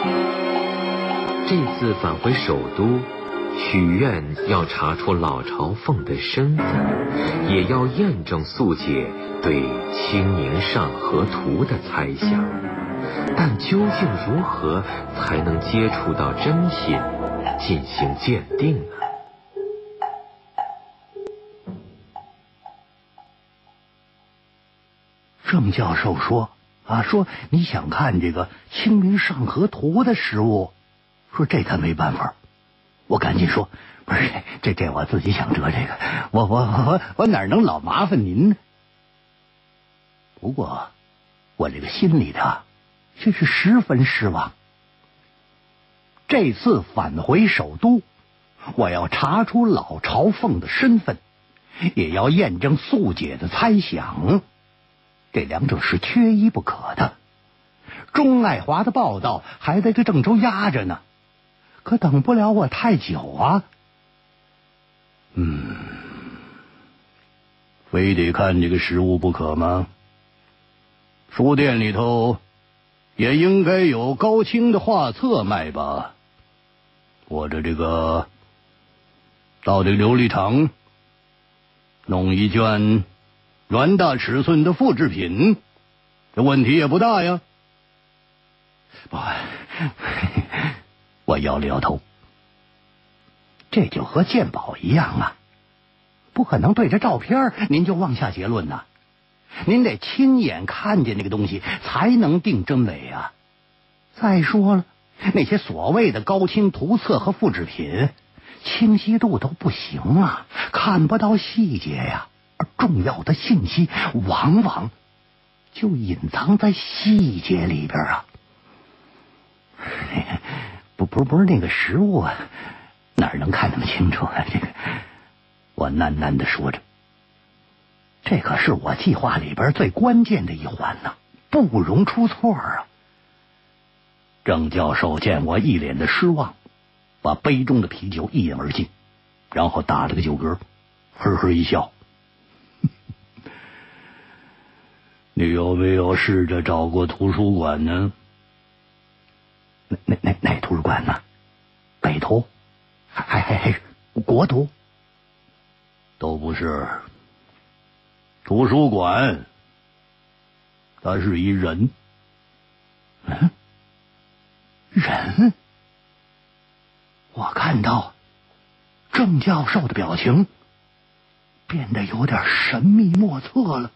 这次返回首都，许愿要查出老朝奉的身份，也要验证素姐对《清明上河图》的猜想。但究竟如何才能接触到真品，进行鉴定呢？ 郑教授说你想看这个《清明上河图》的实物，说这他没办法。我赶紧说，不是这我自己想折这个，我哪能老麻烦您呢？不过我这个心里的却是十分失望。这次返回首都，我要查出老朝奉的身份，也要验证素姐的猜想，这两者是缺一不可的。钟爱华的报道还在这郑州压着呢，可等不了我太久啊。非得看这个实物不可吗？书店里头也应该有高清的画册卖吧，或者这个到这琉璃厂弄一卷原大尺寸的复制品，这问题也不大呀。不，我摇了摇头，这就和鉴宝一样啊，不可能对着照片您就妄下结论呐。您得亲眼看见那个东西才能定真伪啊。再说了，那些所谓的高清图册和复制品，清晰度都不行啊，看不到细节呀。而重要的信息往往就隐藏在细节里边啊。不是那个实物啊，哪能看那么清楚啊？这个我喃喃地说着，这可是我计划里边最关键的一环呢，不容出错啊。郑教授见我一脸的失望，把杯中的啤酒一饮而尽，然后打了个酒嗝，呵呵一笑。你有没有试着找过图书馆呢？哪图书馆呢？北图？还是国图？都不是。图书馆，它是一人。人？我看到郑教授的表情变得有点神秘莫测了。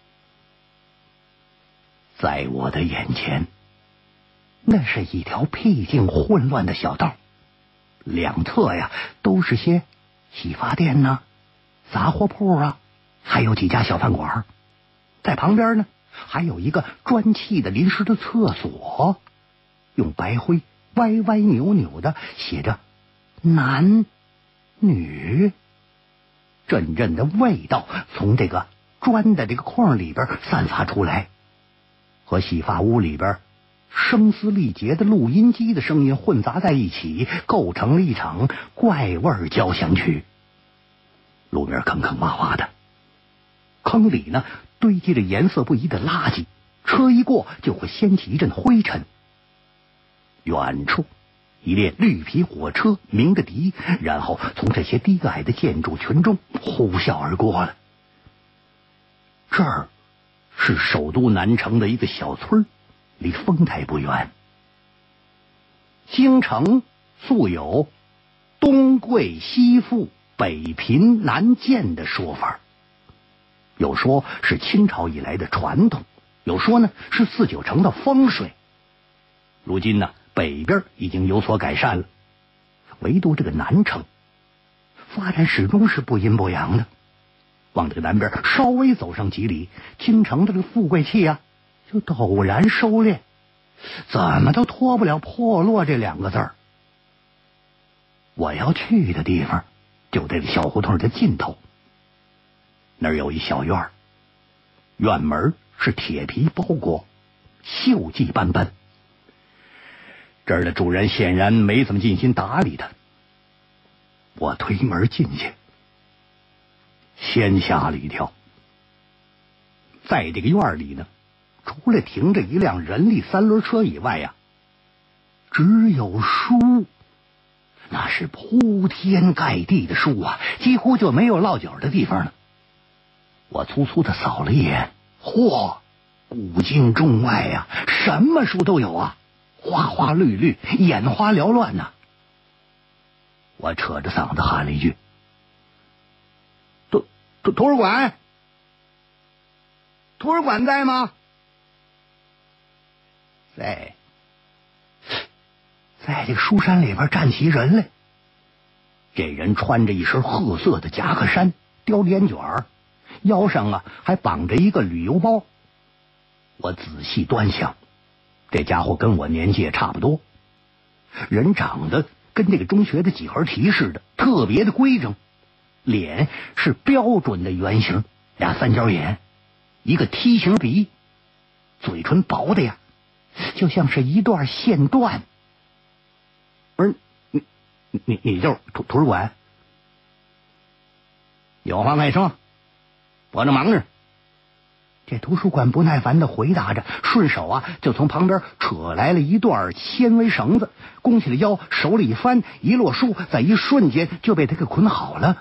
在我的眼前，那是一条僻静混乱的小道，两侧呀都是些洗发店呐、杂货铺啊，还有几家小饭馆。在旁边呢，还有一个砖砌的临时的厕所，用白灰歪歪扭扭的写着男女。阵阵的味道从这个砖的这个框里边散发出来，和洗发屋里边声嘶力竭的录音机的声音混杂在一起，构成了一场怪味交响曲。路面坑坑洼洼的，坑里呢堆积着颜色不一的垃圾，车一过就会掀起一阵灰尘。远处一列绿皮火车鸣着笛，然后从这些低矮的建筑群中呼啸而过了。这儿是首都南城的一个小村，离丰台不远。京城素有东贵西富、北贫南贱的说法，有说是清朝以来的传统，有说呢是49城的风水。如今呢，北边已经有所改善了，唯独这个南城发展始终是不阴不阳的。往这个南边稍微走上几里，京城的这个富贵气啊就陡然收敛，怎么都脱不了破落这两个字儿。我要去的地方就在这小胡同的尽头，那儿有一小院，院门是铁皮包裹，锈迹斑斑。这儿的主人显然没怎么尽心打理它。我推门进去，先吓了一跳。在这个院里呢，除了停着一辆人力三轮车以外呀， 只有书，那是铺天盖地的书啊，几乎就没有落脚的地方了。我粗粗的扫了一眼，嚯，古今中外呀，什么书都有啊，花花绿绿，眼花缭乱呐。我扯着嗓子喊了一句：“图书馆，图书馆在吗？”在这个书山里边站起人来。这人穿着一身褐色的夹克衫，叼着烟卷儿，腰上啊还绑着一个旅游包。我仔细端详，这家伙跟我年纪也差不多，人长得跟这个中学的几何题似的，特别的规整，脸是标准的圆形，俩三角眼，一个梯形鼻，嘴唇薄的呀，就像是一段线缎。不是你就是图书馆？有话快说，我正忙着。这图书馆不耐烦的回答着，顺手啊就从旁边扯来了一段纤维绳子，弓起了腰，手里一翻，一摞书在一瞬间就被他给捆好了。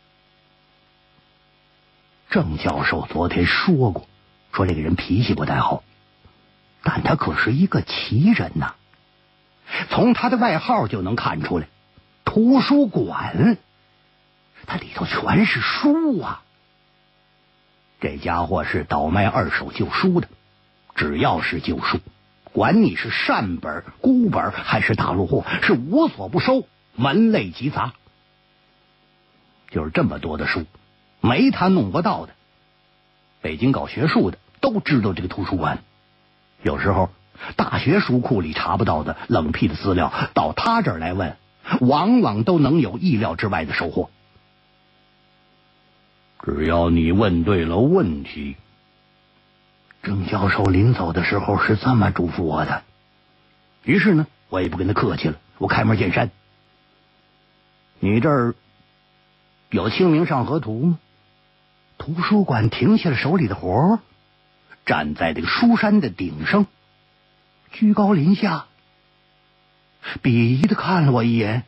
郑教授昨天说过，说这个人脾气不太好，但他可是一个奇人呐。从他的外号就能看出来，图书馆，它里头全是书啊。这家伙是倒卖二手旧书的，只要是旧书，管你是善本、孤本还是大陆货，是无所不收，门类极杂。就是这么多的书，没他弄不到的。北京搞学术的都知道这个图书馆，有时候大学书库里查不到的冷僻的资料，到他这儿来问，往往都能有意料之外的收获。只要你问对了问题。郑教授临走的时候是这么嘱咐我的。于是呢，我也不跟他客气了，我开门见山：你这儿有清明上河图吗？图书馆停下了手里的活，站在这个书山的顶上，居高临下，鄙夷的看了我一眼。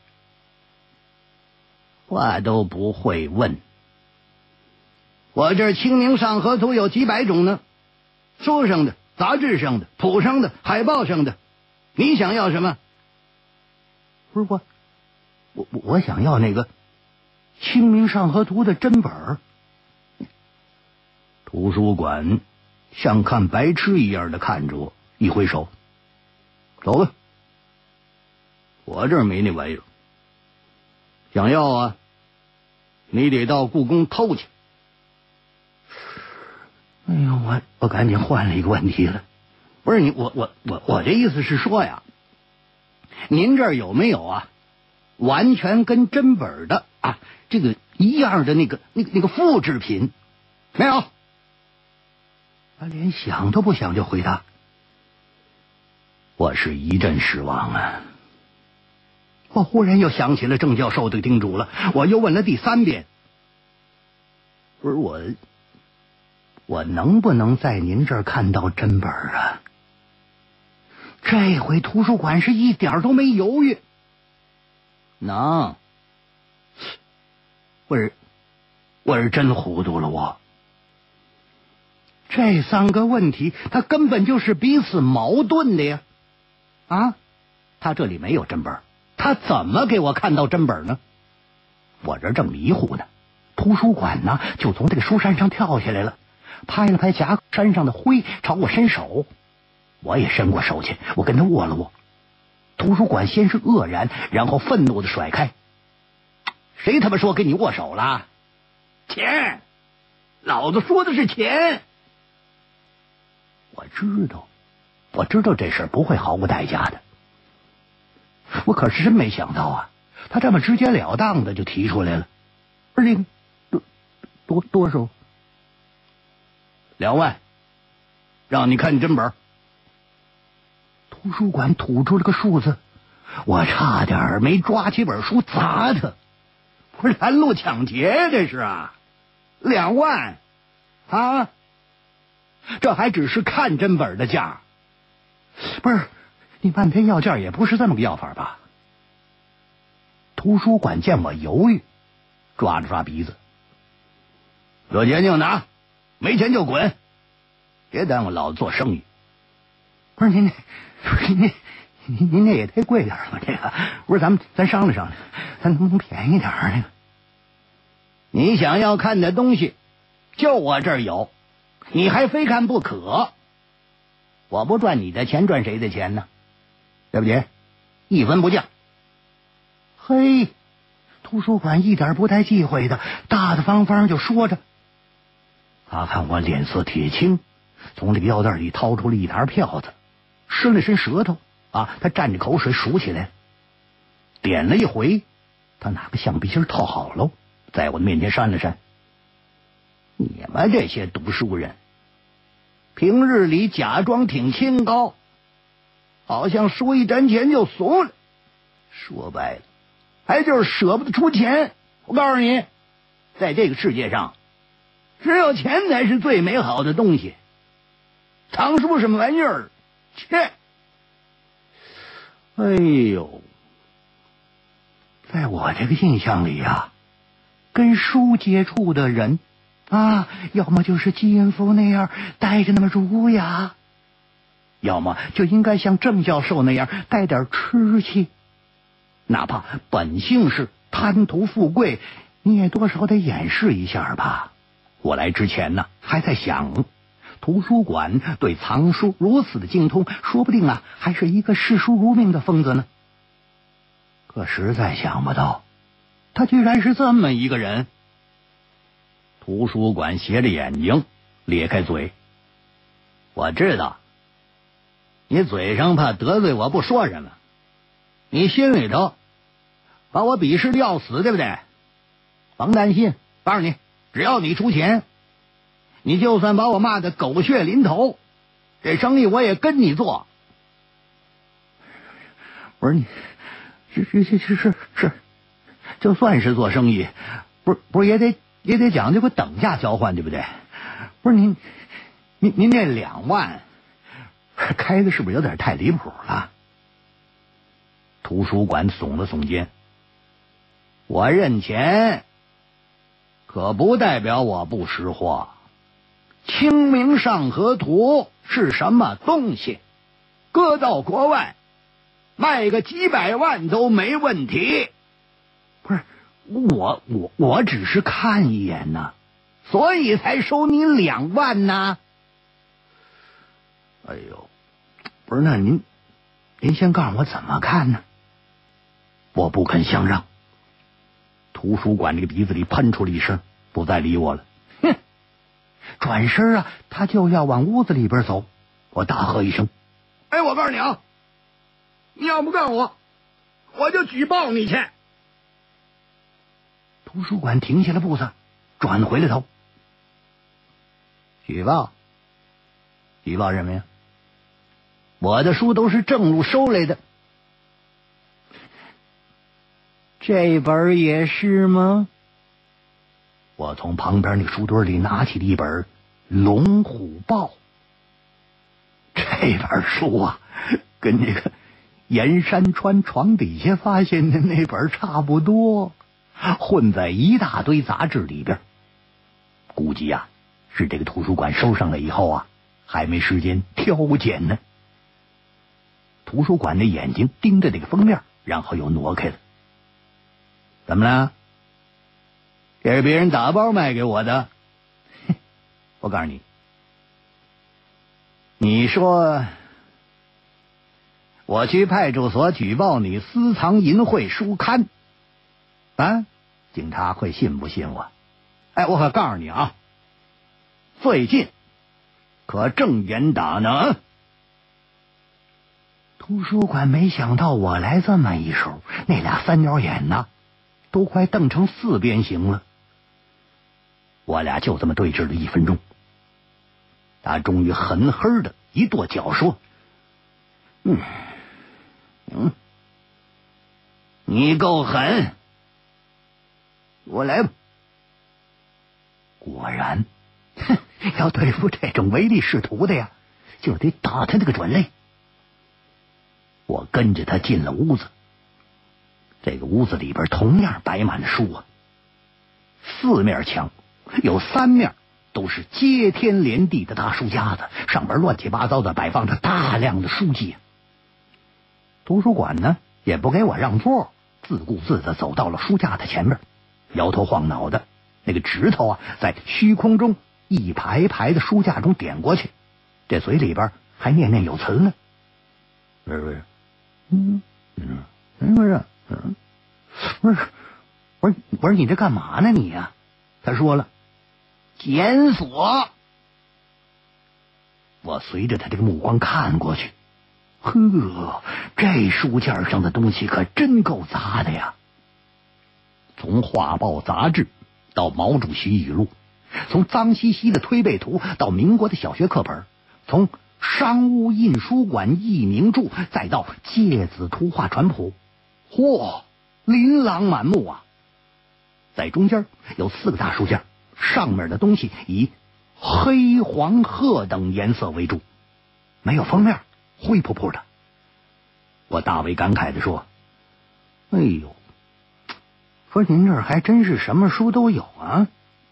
话都不会问。我这清明上河图有几百种呢，书上的、杂志上的、谱上的、海报上的，你想要什么？不是我想要那个清明上河图的真本儿。图书馆像看白痴一样的看着我，一挥手：走吧，我这儿没那玩意儿。想要啊，你得到故宫偷去。哎呦，我赶紧换了一个问题了。不是你，我这意思是说呀，您这儿有没有啊，完全跟真本的啊这个一样的那个复制品？没有。他连想都不想就回答。我是一阵失望啊。我忽然又想起了郑教授的叮嘱了，我又问了第3遍：不是我能不能在您这儿看到真本啊？这回图书馆是一点都没犹豫。能。我是真糊涂了我。这3个问题它根本就是彼此矛盾的呀。啊，他这里没有真本，他怎么给我看到真本呢？我这正迷糊呢，图书馆呢就从这个书山上跳下来了，拍了拍夹克山上的灰，朝我伸手。我也伸过手去，我跟他握了握。图书馆先是愕然，然后愤怒的甩开：谁他妈说跟你握手了？钱，老子说的是钱。我知道这事儿不会毫无代价的。我可是真没想到啊，他这么直截了当的就提出来了。而且多少？2万，让你看真本。图书馆吐出了个数字，我差点没抓起本书砸他。不是拦路抢劫，这是啊！2万啊！这还只是看真本的价。不是， 你半天要价也不是这么个要法吧？图书馆见我犹豫，抓了抓鼻子，有钱就拿，没钱就滚，别耽误老子做生意。不是您这也太贵点了吧？这个不是咱商量商量，咱能不能便宜点那个？你想要看的东西，就我这儿有，你还非看不可。我不赚你的钱，赚谁的钱呢？对不对？一分不降。嘿，图书馆一点不带忌讳的，大大方方就说着。他看我脸色铁青，从这个腰带里掏出了一沓票子，伸了伸舌头啊，他蘸着口水数起来，点了一回，他拿个橡皮筋套好喽，在我的面前扇了扇。你们这些读书人，平日里假装挺清高，好像输一针钱就怂了，说白了还就是舍不得出钱。我告诉你，在这个世界上，只有钱才是最美好的东西，藏书什么玩意儿？切！哎呦，在我这个印象里啊，跟书接触的人啊，要么就是金夫那样带着那么儒雅，要么就应该像郑教授那样带点痴气，哪怕本性是贪图富贵，你也多少得掩饰一下吧。我来之前呢，还在想，图书馆对藏书如此的精通，说不定啊，还是一个视书如命的疯子呢。可实在想不到，他居然是这么一个人。图书馆斜着眼睛，咧开嘴。我知道，你嘴上怕得罪我不说什么，你心里头把我鄙视的要死，对不对？甭担心，告诉你，只要你出钱，你就算把我骂得狗血淋头，这生意我也跟你做。不是你，是，就算是做生意，不是也得讲究个等价交换，对不对？不是您这2万开的是不是有点太离谱了？图书馆耸了耸肩，我认钱，可不代表我不识货。清明上河图是什么东西？搁到国外卖个几百万都没问题。不是我只是看一眼呢，所以才收你2万呢。哎呦，不是，那您先告诉我怎么看呢？我不肯相让。图书馆这个鼻子里喷出了一声，不再理我了。哼！转身啊，他就要往屋子里边走。我大喝一声：“哎，我告诉你啊，你要不告我，我就举报你去！”图书馆停下了步子，转回了头。举报什么呀？我的书都是正路收来的。这本也是吗？我从旁边那个书堆里拿起了一本《龙虎豹》。这本书啊，跟这个严山川床底下发现的那本差不多，混在一大堆杂志里边。估计啊，是这个图书馆收上来以后啊，还没时间挑拣呢。图书馆的眼睛盯着这个封面，然后又挪开了。怎么了？这是别人打包卖给我的。我告诉你，你说我去派出所举报你私藏淫秽书刊啊，警察会信不信我？哎，我可告诉你啊，最近可正严打呢。图书馆没想到我来这么一手，那俩三角眼呢，都快瞪成4边形了。我俩就这么对峙了1分钟，他终于狠狠的一跺脚说：“你够狠，我来吧。”果然，要对付这种唯利是图的呀，就得打他那个准肋。 我跟着他进了屋子。这个屋子里边同样摆满了书啊，4面墙有3面都是接天连地的大书架子，上边乱七八糟的摆放着大量的书籍。图书馆呢也不给我让座，自顾自的走到了书架的前面，摇头晃脑的，那个指头啊在虚空中一排排的书架中点过去，这嘴里边还念念有词呢。不是，我说你这干嘛呢你呀？他说了，检索。我随着他这个目光看过去，呵，这书架上的东西可真够杂的呀！从画报杂志到毛主席语录，从脏兮兮的推背图到民国的小学课本，从商务印书馆译名著再到芥子图画传谱，嚯，琳琅满目啊！在中间有4个大书架，上面的东西以黑、黄、褐等颜色为主，没有封面，灰扑扑的。我大为感慨地说：“哎呦，说您这儿还真是什么书都有啊！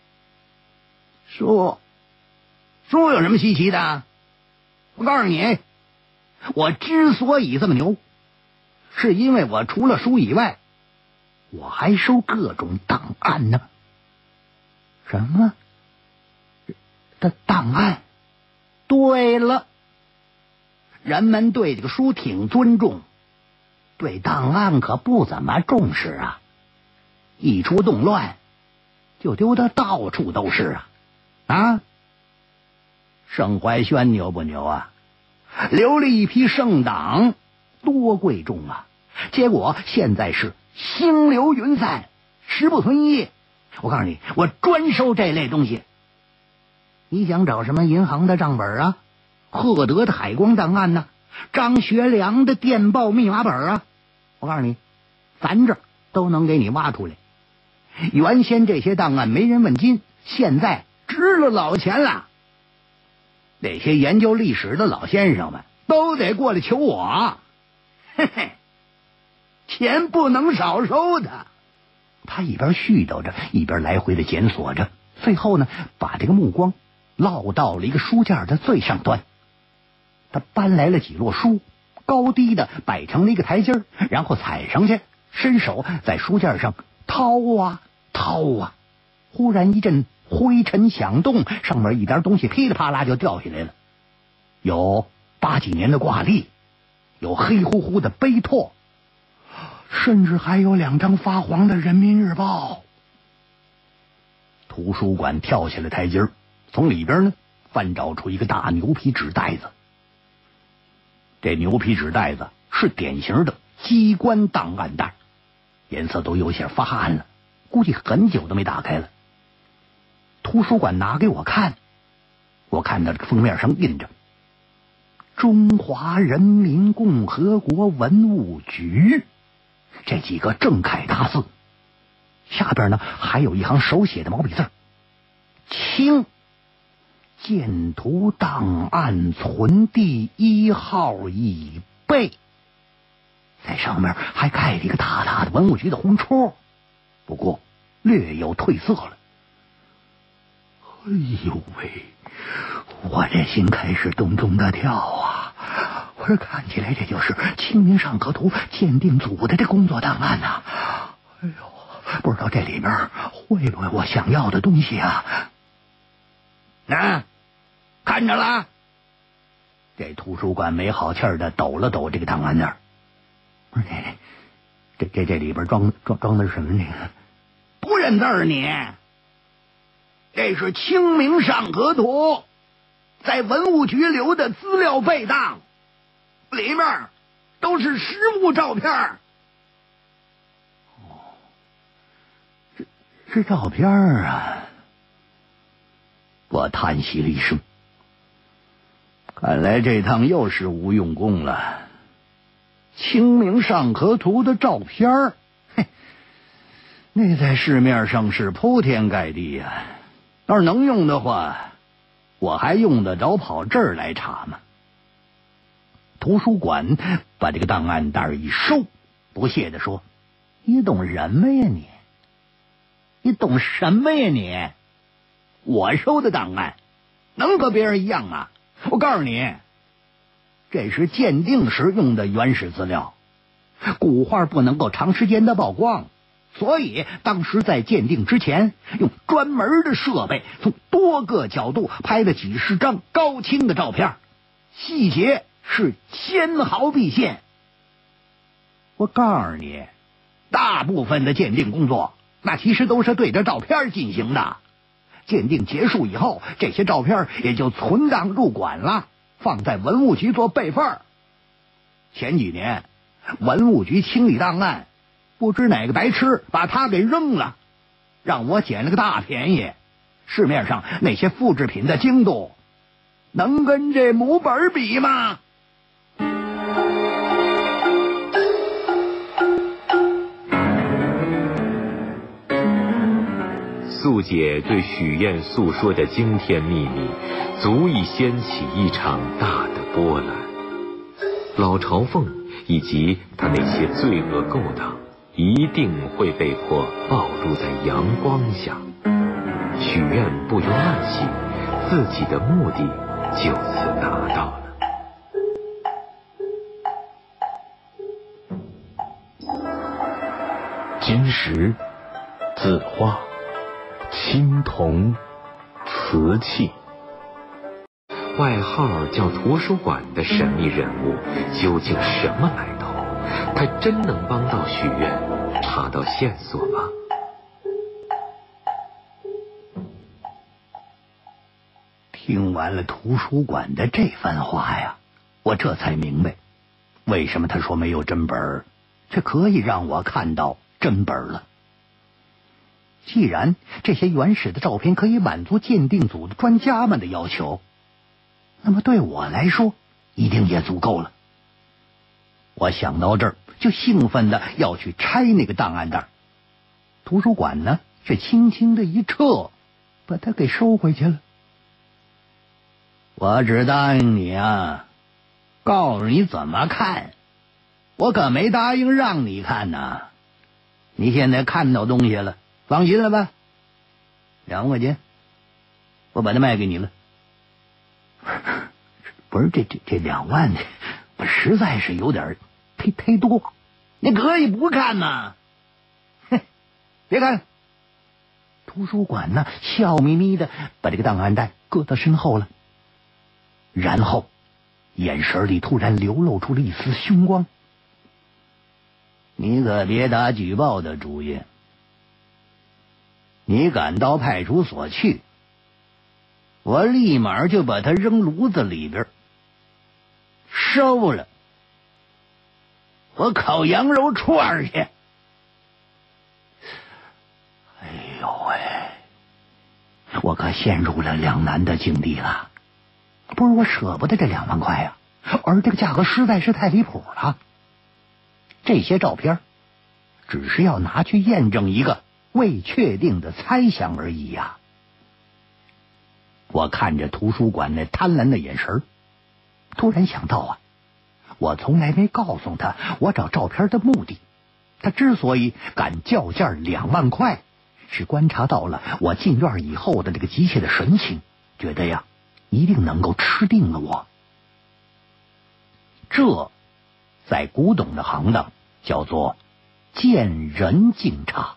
书有什么稀奇的？我告诉你，我之所以这么牛，是因为我除了书以外，我还收各种档案呢。”什么的档案？对了，人们对这个书挺尊重，对档案可不怎么重视啊。一出动乱，就丢得到处都是啊！盛怀轩牛不牛啊？留了一批圣档，多贵重啊！结果现在是星流云散，时不存一。我告诉你，我专收这类东西。你想找什么银行的账本啊，赫德的海光档案呢，张学良的电报密码本啊，我告诉你，咱这儿都能给你挖出来。原先这些档案没人问津，现在值了老钱了。那些研究历史的老先生们都得过来求我，嘿嘿，钱不能少收的。他一边絮叨着，一边来回的检索着，最后呢，把这个目光落到了一个书架的最上端。他搬来了几摞书，高低的摆成了一个台阶，然后踩上去，伸手在书架上掏啊掏啊，忽然一阵灰尘响动，上面一点东西噼里啪啦就掉下来了。有80几年的挂历，有黑乎乎的碑拓，甚至还有2张发黄的人民日报。图书馆跳下了台阶，从里边呢翻找出一个大牛皮纸袋子。这牛皮纸袋子是典型的机关档案袋，颜色都有些发暗了，估计很久都没打开了。图书馆拿给我看，我看到这个封面上印着中华人民共和国文物局这几个正楷大字，下边呢还有一行手写的毛笔字，清建图档案存第1号已备，在上面还盖了一个大大的文物局的红戳，不过略有褪色了。哎呦喂，我这心开始咚咚的跳啊！我说看起来这就是清明上河图鉴定组的这工作档案呐！哎呦，不知道这里面会不会我想要的东西啊？看着了？这图书馆没好气儿的抖了抖这个档案袋。不是这里边装的是什么呢？不认字儿你？这是清明上河图，在文物局留的资料备档，里面都是实物照片。是照片啊！我叹息了一声，看来这趟又是无用功了。清明上河图的照片，嘿，那在市面上是铺天盖地呀。要是能用的话，我还用得着跑这儿来查吗？ 图书馆把这个档案袋一收，不屑地说：“你懂什么呀你？你懂什么呀你？我收的档案能和别人一样吗？我告诉你，这是鉴定时用的原始资料，古画不能够长时间的曝光，所以当时在鉴定之前，用专门的设备从多个角度拍了几十张高清的照片，细节是纤毫毕现。我告诉你，大部分的鉴定工作那其实都是对着照片进行的，鉴定结束以后，这些照片也就存档入馆了，放在文物局做备份。前几年文物局清理档案，不知哪个白痴把它给扔了，让我捡了个大便宜。市面上那些复制品的精度能跟这母本比吗？ 素姐对许愿诉说的惊天秘密，足以掀起一场大的波澜。老朝奉以及他那些罪恶勾当，一定会被迫暴露在阳光下。许愿不由暗喜，自己的目的就此达到了。 金石、字画、青铜、瓷器， 外号叫图书馆的神秘人物究竟什么来头？他真能帮到许愿查到线索吗？ 听完了图书馆的这番话呀，我这才明白为什么他说没有真本，却可以让我看到真本了。既然这些原始的照片可以满足鉴定组的专家们的要求，那么对我来说一定也足够了。我想到这儿就兴奋的要去拆那个档案袋，图书馆呢却轻轻的一撤，把它给收回去了。我只答应你啊，告诉你怎么看，我可没答应让你看呐。你现在看到东西了，放心了吧？2万块钱，我把它卖给你了。不是这2万，我实在是有点忒多，你可以不看呐。别看。图书馆呢，笑眯眯的把这个档案袋搁到身后了，然后眼神里突然流露出了一丝凶光。你可别打举报的主意，你赶到派出所去，我立马就把它扔炉子里边烧了，我烤羊肉串去。哎呦喂，我可陷入了两难的境地了。不是我舍不得这2万块呀，而这个价格实在是太离谱了。这些照片只是要拿去验证一个未确定的猜想而已呀。我看着图书馆那贪婪的眼神，突然想到啊，我从来没告诉他我找照片的目的。他之所以敢叫价2万块，是观察到了我进院以后的这个急切的神情，觉得呀一定能够吃定了我。这在古董的行当叫做见人敬茶。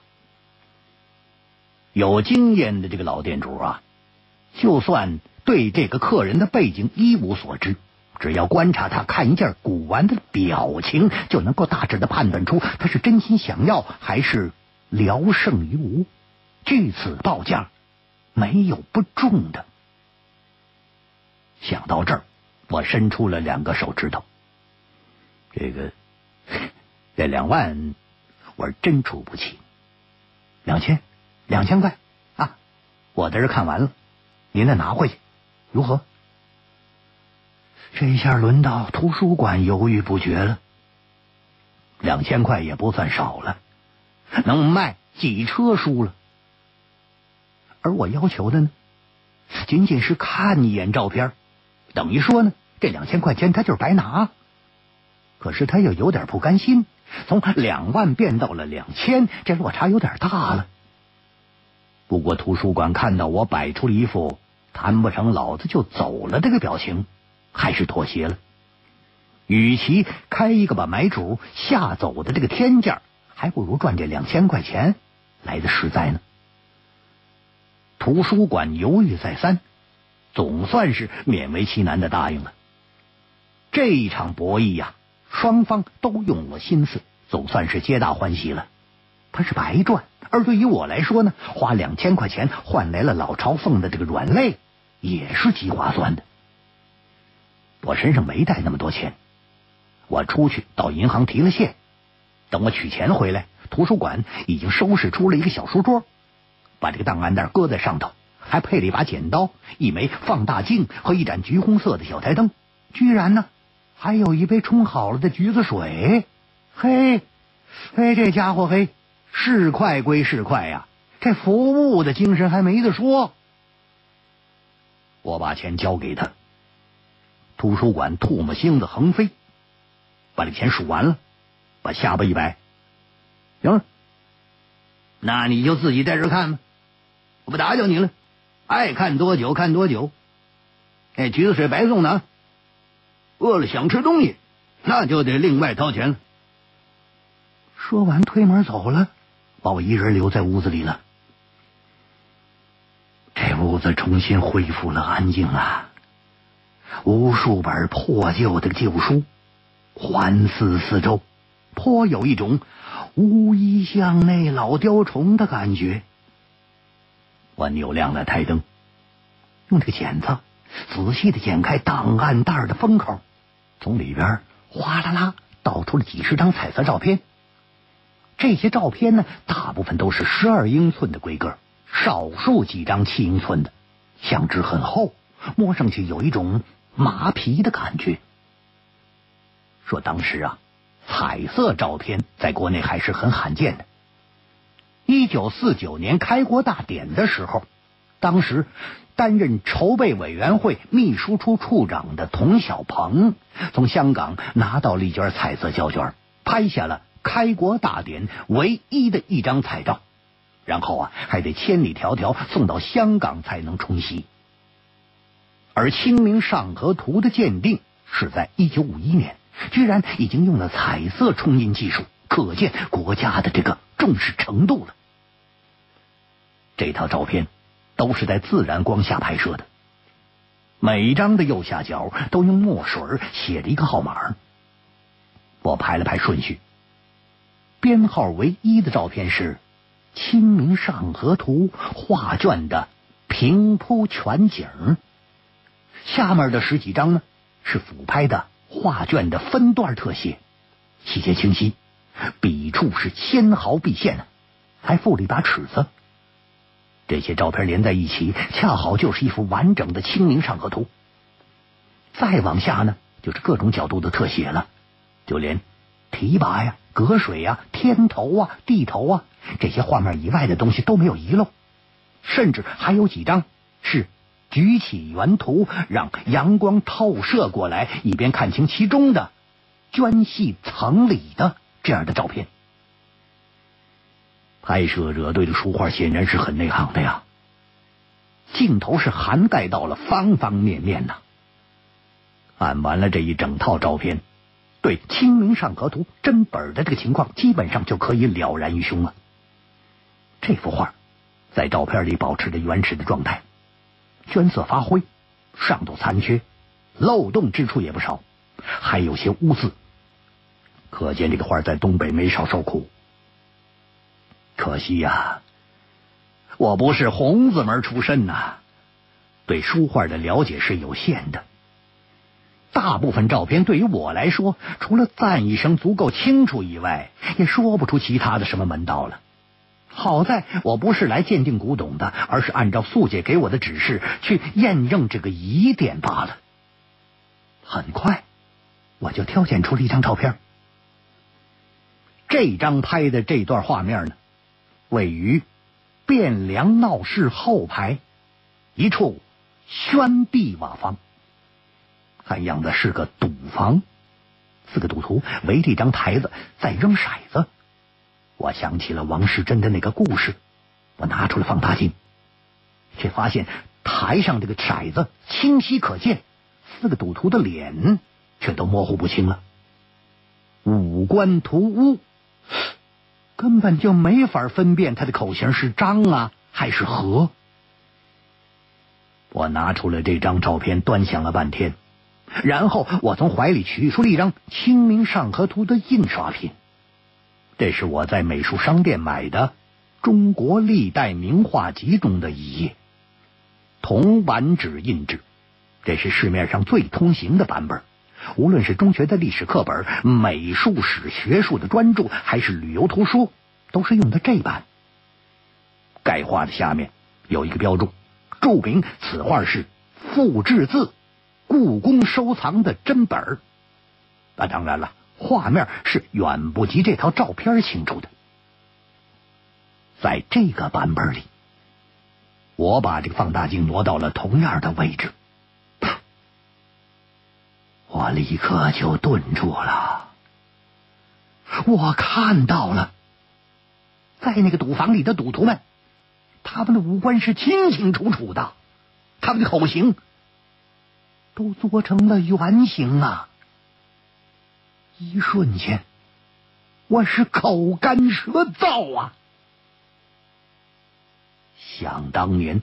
有经验的这个老店主啊，就算对这个客人的背景一无所知，只要观察他看一件古玩的表情，就能够大致的判断出他是真心想要还是聊胜于无。据此报价，没有不中的。想到这儿，我伸出了2个手指头。这2万我真出不起。2000块啊！我在这看完了，您再拿回去，如何？这下轮到图书馆犹豫不决了。2000块也不算少了，能卖几车书了。而我要求的呢，仅仅是看一眼照片，等于说呢，这2000块钱他就是白拿。 可是他又有点不甘心，从2万变到了2000，这落差有点大了。不过图书馆看到我摆出了一副谈不成老子就走了这个表情，还是妥协了。与其开一个把买主吓走的这个天价，还不如赚这2000块钱来的实在呢。图书馆犹豫再三，总算是勉为其难的答应了。这一场博弈呀，双方都用了心思，总算是皆大欢喜了。他是白赚，而对于我来说呢，花2000块钱换来了老朝奉的这个软肋，也是极划算的。我身上没带那么多钱，我出去到银行提了现，等我取钱回来，图书馆已经收拾出了一个小书桌，把这个档案袋搁在上头，还配了一把剪刀、一枚放大镜和一盏橘红色的小台灯，居然呢还有一杯冲好了的橘子水。嘿，这家伙是快归是快呀，这服务的精神还没得说。我把钱交给他，图书馆唾沫星子横飞，把这钱数完了，把下巴一摆，行了，那你就自己在这看吧，我不打搅你了，爱看多久看多久。橘子水白送的啊，饿了想吃东西，那就得另外掏钱了。说完推门走了，把我一人留在屋子里了。这屋子重新恢复了安静啊，无数本破旧的旧书环视四周，颇有一种乌衣巷内老雕虫的感觉。我扭亮了台灯，用这个剪子仔细的剪开档案袋的封口，从里边哗啦啦倒出了几十张彩色照片。这些照片呢，大部分都是12英寸的规格，少数几张7英寸的，相纸很厚，摸上去有一种麻皮的感觉。说当时啊，彩色照片在国内还是很罕见的。1949年开国大典的时候，当时担任筹备委员会秘书处处长的童小鹏从香港拿到了一卷彩色胶卷，拍下了开国大典唯一的一张彩照，然后啊还得千里迢迢送到香港才能冲洗。而清明上河图的鉴定是在1951年，居然已经用了彩色冲印技术，可见国家的这个重视程度了。这套照片都是在自然光下拍摄的，每张的右下角都用墨水写着一个号码。我排了排顺序，编号为1的照片是《清明上河图》画卷的平铺全景，下面的10几张呢是俯拍的画卷的分段特写，细节清晰，笔触是纤毫毕现的，还附了一把尺子。这些照片连在一起，恰好就是一幅完整的清明上河图。再往下呢，就是各种角度的特写了，就连提拔呀、隔水呀、天头啊、地头啊，这些画面以外的东西都没有遗漏，甚至还有几张是举起原图，让阳光透射过来，以便看清其中的娟细层理的这样的照片。拍摄者对这书画显然是很内行的呀，镜头是涵盖到了方方面面呐。按完了这一整套照片，对《清明上河图》真本的这个情况基本上就可以了然于胸了。这幅画在照片里保持着原始的状态，绢色发灰，上头残缺，漏洞之处也不少，还有些污渍，可见这个画在东北没少受苦。可惜呀，我不是红字门出身呐，对书画的了解是有限的。大部分照片对于我来说，除了赞一声足够清楚以外，也说不出其他的什么门道了。好在我不是来鉴定古董的，而是按照素姐给我的指示去验证这个疑点罢了。很快我就挑选出了一张照片。这张拍的这段画面呢，位于汴梁闹市后排一处轩壁瓦房，看样子是个赌房。 4个赌徒围着一张台子在扔骰子。我想起了王世贞的那个故事，我拿出了放大镜，却发现台上这个骰子清晰可见，4个赌徒的脸却都模糊不清了，五官突兀，根本就没法分辨他的口型是张啊还是和。我拿出了这张照片端详了半天，然后我从怀里取出了一张《清明上河图》的印刷品，这是我在美术商店买的《中国历代名画集》中的一页，铜版纸印制，这是市面上最通行的版本，无论是中学的历史课本、美术史学术的专著，还是旅游图书，都是用的这版。该画的下面有一个标注，注明此画是复制自故宫收藏的真本。当然了，画面是远不及这套照片清楚的。在这个版本里，我把这个放大镜挪到了同样的位置，我立刻就顿住了。我看到了，在那个赌房里的赌徒们，他们的五官是清清楚楚的，他们的口型都做成了圆形啊！一瞬间，我是口干舌燥啊！想当年，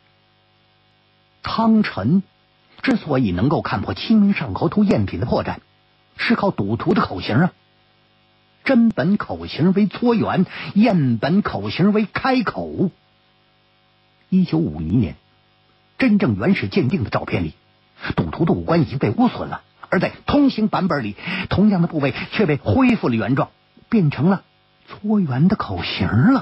汤臣之所以能够看破《清明上河图》赝品的破绽，是靠赌徒的口型啊。真本口型为搓圆，赝本口型为开口。1951年，真正原始鉴定的照片里，赌徒的五官已经被污损了，而在通行版本里，同样的部位却被恢复了原状，变成了搓圆的口型了。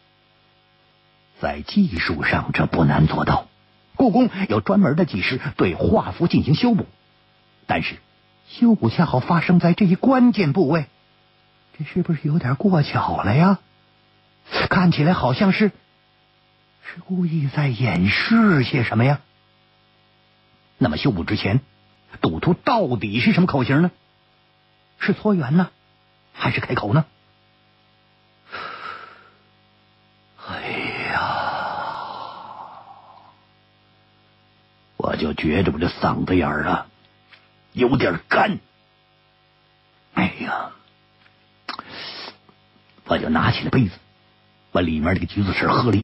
在技术上这不难做到，故宫有专门的技师对画幅进行修补，但是修补恰好发生在这一关键部位，这是不是有点过巧了呀？看起来好像是故意在掩饰些什么呀？那么修补之前，赌徒到底是什么口型呢？是搓圆呢，还是开口呢？我就觉着我这嗓子眼儿啊有点干，我就拿起了杯子，把里面这个橘子汁喝了。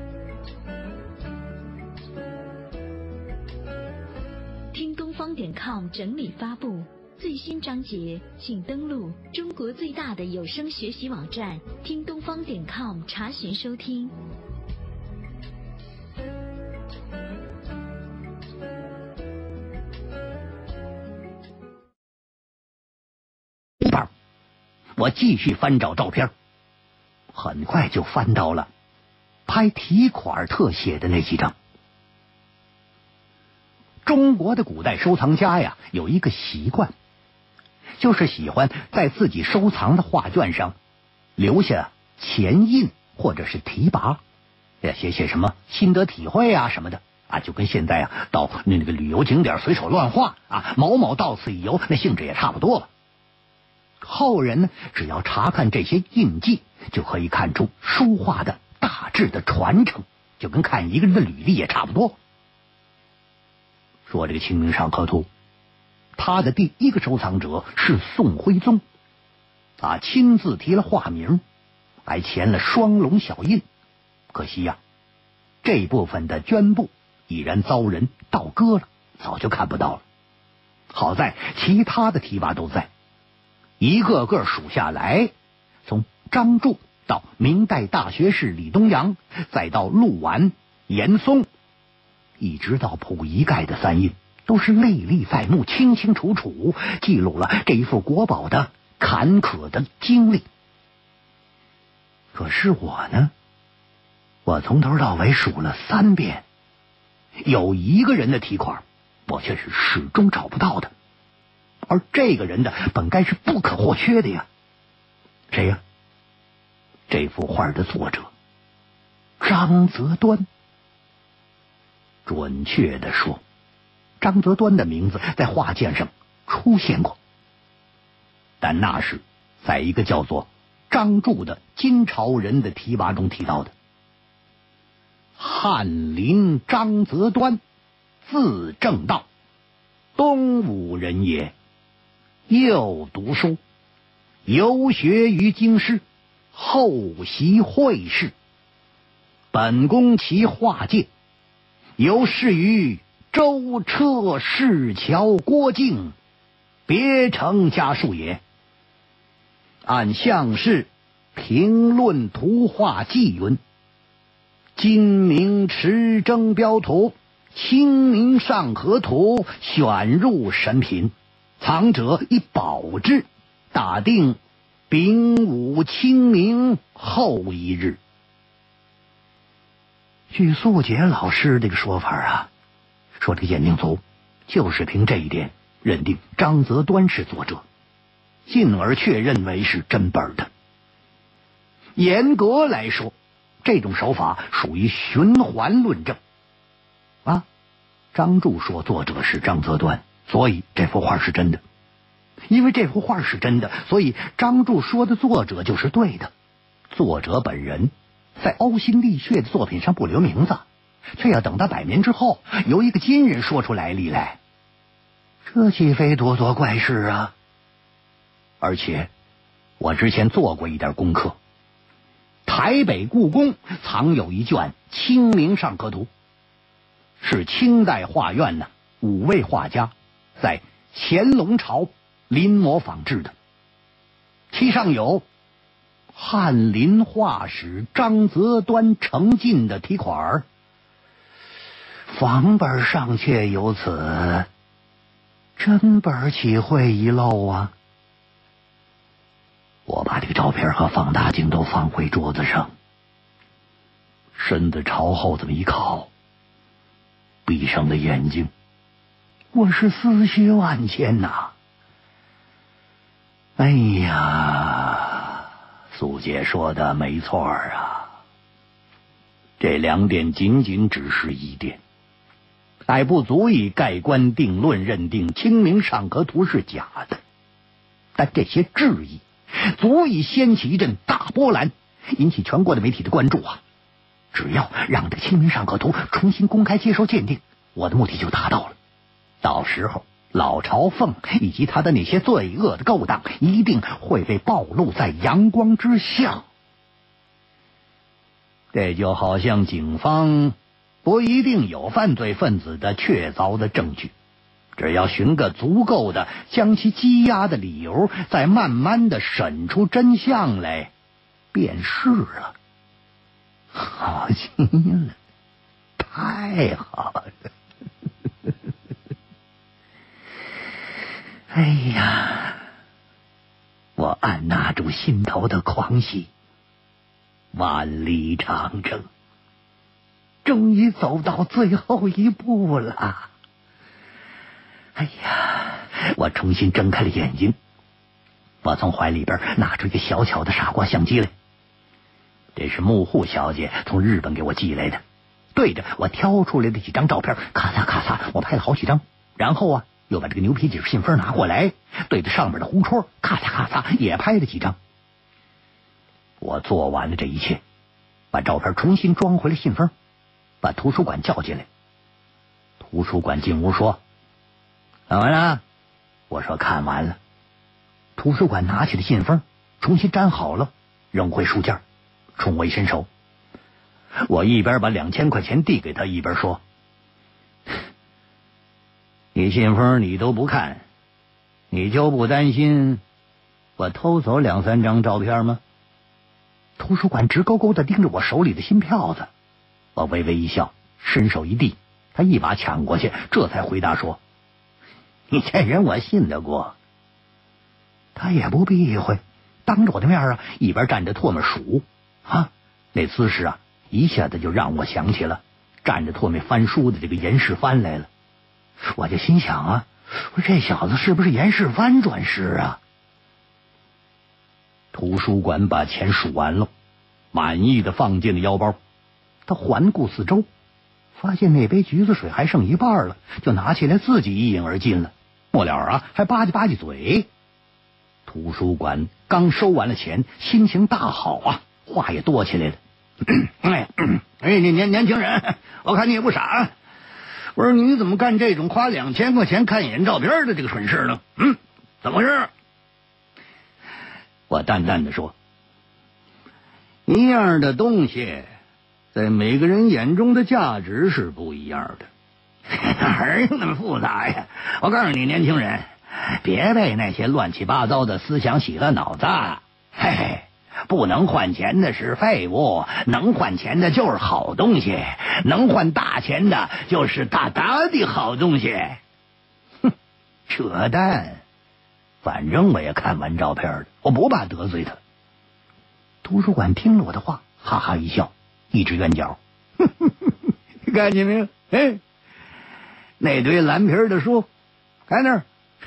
听东方.com 整理发布最新章节，请登录中国最大的有声学习网站听东方.com查询收听。 我继续翻找照片，很快就翻到了拍题款特写的那几张。中国的古代收藏家呀，有一个习惯，就是喜欢在自己收藏的画卷上留下前印或者是题跋，写什么心得体会啊什么的啊，就跟现在啊到那个旅游景点随手乱画啊，某某到此一游，那性质也差不多了。后人呢，只要查看这些印记，就可以看出书画的大致的传承，就跟看一个人的履历也差不多。说这个《清明上河图》，他的第一个收藏者是宋徽宗，亲自题了画名，还签了双龙小印。可惜呀，这部分的绢布已然遭人盗割了，早就看不到了。好在其他的题跋都在，一个个数下来，从张著到明代大学士李东阳，再到陆完、严嵩，一直到溥仪盖的三印，都是历历在目，清清楚楚记录了这一幅国宝的坎坷的经历。可是我呢，我从头到尾数了3遍，有一个人的题款我却是始终找不到的，而这个人的本该是不可或缺的呀。谁呀？这幅画的作者张择端。准确的说，张择端的名字在画卷上出现过， 但那是在一个叫做张著的金朝人的提拔中提到的。翰林张择端，字正道，东吴人也，又读书，游学于京师，后习会试，本宫其画界，有事于舟车市桥郭境，别成家数也。按项氏评论图画记云：金明持征标图、清明上河图选入神品，藏者以宝之，打定丙午清明后一日。据素洁老师这个说法啊，说这个眼镜族就是凭这一点认定张择端是作者，进而确认为是真本的。严格来说，这种手法属于循环论证啊。张著说作者是张择端，所以这幅画是真的。因为这幅画是真的，所以张著说的作者就是对的。作者本人在呕心沥血的作品上不留名字，却要等到100年之后由一个今人说出来历来，这岂非多多怪事啊？而且我之前做过一点功课，台北故宫藏有一卷《清明上河图》，是清代画院5位画家在乾隆朝临摹仿制的，其上有翰林画史张择端成进的题款，仿本尚且有此，真本岂会遗漏啊？我把这个照片和放大镜都放回桌子上，身子朝后这么一靠，闭上了眼睛，我是思绪万千呐。哎呀，素姐说的没错啊，这2点仅仅只是1点，还不足以盖棺定论认定《清明上河图》是假的，但这些质疑足以掀起一阵大波澜，引起全国的媒体的关注啊！只要让这个《清明上河图》重新公开接受鉴定，我的目的就达到了。到时候老朝奉以及他的那些罪恶的勾当一定会被暴露在阳光之下。这就好像警方不一定有犯罪分子的确凿的证据，只要寻个足够的将其羁押的理由，再慢慢的审出真相来便是了。好极了，太好了。哎呀，我按捺住心头的狂喜，万里长征终于走到最后一步了。哎呀，我重新睁开了眼睛，我从怀里边拿出一个小巧的傻瓜相机来，这是木户小姐从日本给我寄来的。对着我挑出来的几张照片，咔嚓咔嚓我拍了好几张，然后又把这个牛皮纸信封拿过来，对着上面的红戳咔嚓咔嚓也拍了几张。我做完了这一切，把照片重新装回了信封，把图书馆叫进来。图书馆进屋说：看完了？我说看完了。图书馆拿起了信封，重新粘好了，扔回书架，冲我一伸手。我一边把2000块钱递给他，一边说：你信封你都不看，你就不担心我偷走2、3张照片吗？图书馆直勾勾的盯着我手里的新票子，我微微一笑，伸手一递，他一把抢过去，这才回答说：你这人我信得过。他也不避讳，当着我的面一边蘸着唾沫数那姿势一下子就让我想起了蘸着唾沫翻书的这个严世蕃来了。我就心想我说这小子是不是严世蕃转世啊？图书馆把钱数完了，满意的放进了腰包。他环顾四周，发现那杯橘子水还剩一半了，就拿起来自己一饮而尽了。末了还吧唧吧唧嘴。 图书馆刚收完了钱，心情大好啊，话也多起来了。你年轻人，我看你也不傻啊。我说你怎么干这种花2000块钱看一眼照片的这个蠢事呢？怎么回事？我淡淡的说，一样的东西在每个人眼中的价值是不一样的。哪有那么复杂呀？我告诉你，年轻人，别被那些乱七八糟的思想洗了脑子。嘿嘿，不能换钱的是废物，能换钱的就是好东西，能换大钱的就是大大的好东西。哼，扯淡！反正我也看完照片了，我不怕得罪他。图书馆听了我的话，哈哈一笑，一指圆角，看见没有？哎，那堆蓝皮的书，看那儿，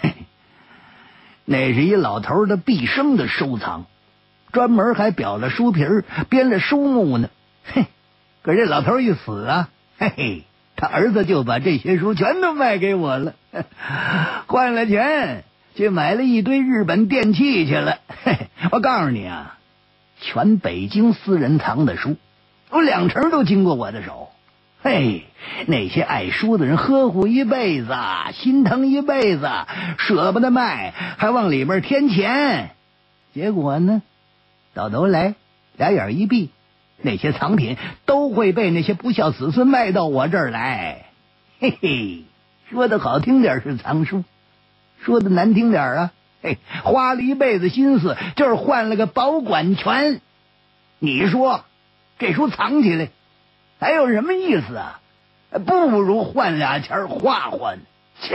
那是一老头的毕生的收藏，专门还裱了书皮儿，编了书目呢。嘿，可这老头一死啊，嘿嘿，他儿子就把这些书全都卖给我了，换了钱去买了一堆日本电器去了。嘿，我告诉你啊，全北京私人藏的书，有20成都经过我的手。嘿，那些爱书的人呵护一辈子，心疼一辈子，舍不得卖，还往里面添钱。结果呢，到头来俩眼一闭，那些藏品都会被那些不孝子孙卖到我这儿来。嘿嘿，说的好听点是藏书，说的难听点啊，嘿，花了一辈子心思，就是换了个保管权。你说这书藏起来还有什么意思啊？不如换俩钱花换。切！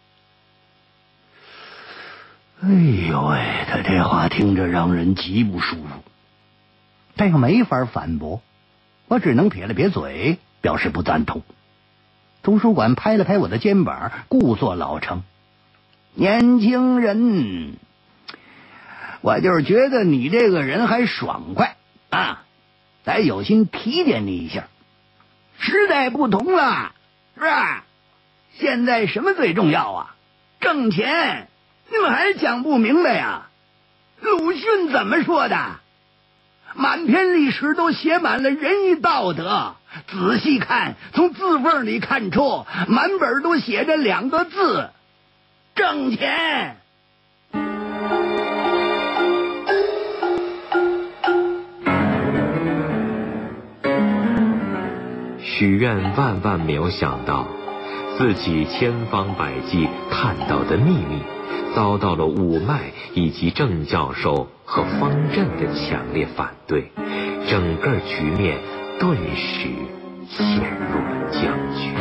哎呦喂，他这话听着让人极不舒服，但又没法反驳，我只能撇了撇嘴，表示不赞同。图书馆拍了拍我的肩膀，故作老成，年轻人，我就是觉得你这个人还爽快啊，咱有心提点你一下。时代不同了，是吧？现在什么最重要啊？挣钱。你们还讲不明白呀？鲁迅怎么说的？满篇历史都写满了仁义道德，仔细看，从字缝里看出，满本都写着2个字：挣钱。 许愿万万没有想到，自己千方百计看到的秘密遭到了武迈以及郑教授和方震的强烈反对，整个局面顿时陷入了僵局。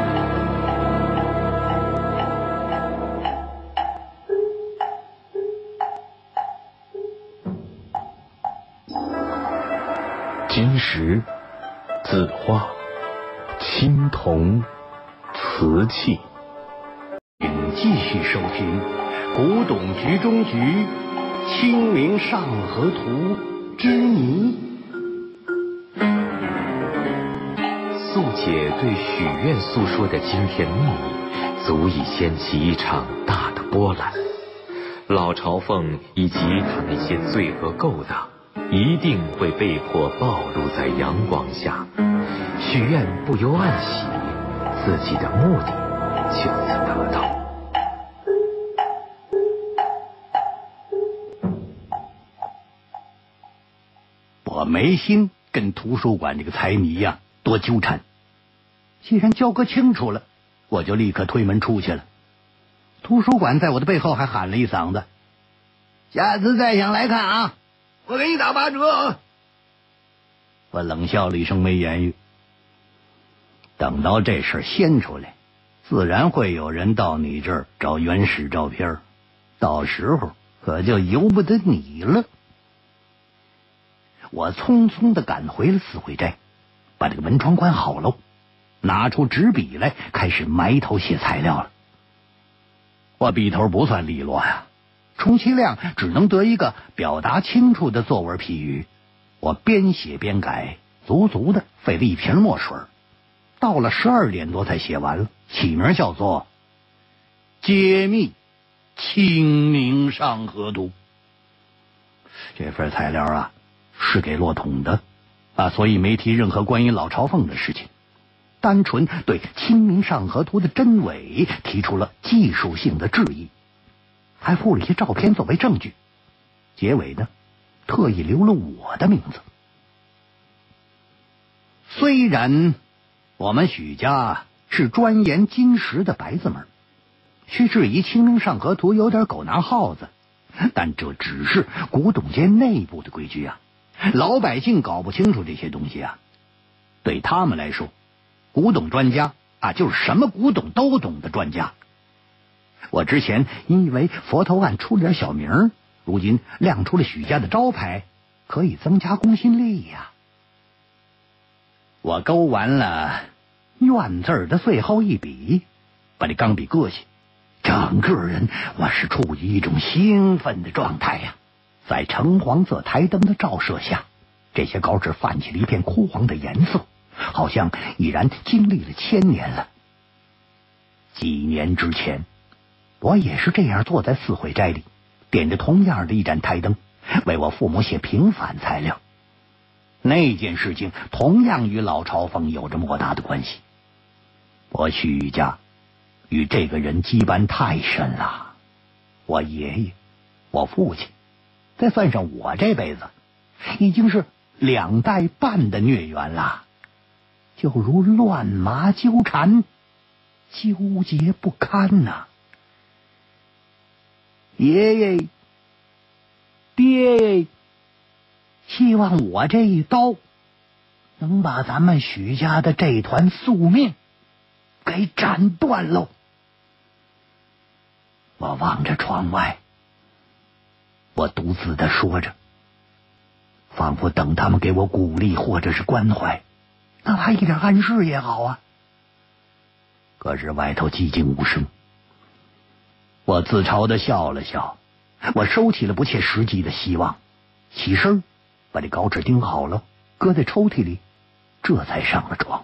金石、字画、青铜、瓷器。 请继续收听古董局中局《清明上河图》之谜。 素姐对许愿诉说的惊天秘密，足以掀起一场大的波澜。老朝奉以及他那些罪恶勾当，一定会被迫暴露在阳光下。许愿不由暗喜，自己的目的就此得到。 我没心跟图书馆这个财迷呀多纠缠，既然交割清楚了，我就立刻推门出去了。图书馆在我的背后还喊了一嗓子：“下次再想来看啊，我给你打8折。”我冷笑了一声，没言语。等到这事掀出来，自然会有人到你这儿找原始照片，到时候可就由不得你了。我匆匆地赶回了四惠斋，把这个门窗关好喽，拿出纸笔来，开始埋头写材料了。我笔头不算利落呀，充其量只能得一个表达清楚的作文批语。我边写边改，足足的费了1瓶墨水，到了12点多才写完了，起名叫做《揭秘清明上河图》。 这份材料啊是给骆统的啊，所以没提任何关于老朝奉的事情，单纯对《清明上河图》的真伪提出了技术性的质疑，还附了一些照片作为证据。结尾呢，特意留了我的名字。虽然我们许家是专研金石的白字门，去质疑《清明上河图》有点狗拿耗子，但这只是古董界内部的规矩啊，老百姓搞不清楚这些东西啊。对他们来说，古董专家啊就是什么古董都懂的专家。我之前因以为佛头案出了点小名，如今亮出了许家的招牌，可以增加公信力呀。我勾完了院字的最后一笔，把这钢笔搁下，整个人我是处于一种兴奋的状态呀。在橙黄色台灯的照射下，这些稿纸泛起了一片枯黄的颜色，好像已然经历了1000年了。几年之前，我也是这样坐在四惠斋里，点着同样的一盏台灯，为我父母写平反材料。那件事情同样与老朝奉有着莫大的关系。我许家与这个人羁绊太深了，我爷爷、我父亲，再算上我这辈子，已经是2代半的孽缘了，就如乱麻纠缠，纠结不堪呐。爷爷、爹，希望我这一刀能把咱们许家的这团宿命给斩断喽。我望着窗外，我独自的说着，仿佛等他们给我鼓励或者是关怀，哪怕一点暗示也好啊。可是外头寂静无声。我自嘲的笑了笑，我收起了不切实际的希望，起身把这稿纸钉好了，搁在抽屉里，这才上了床。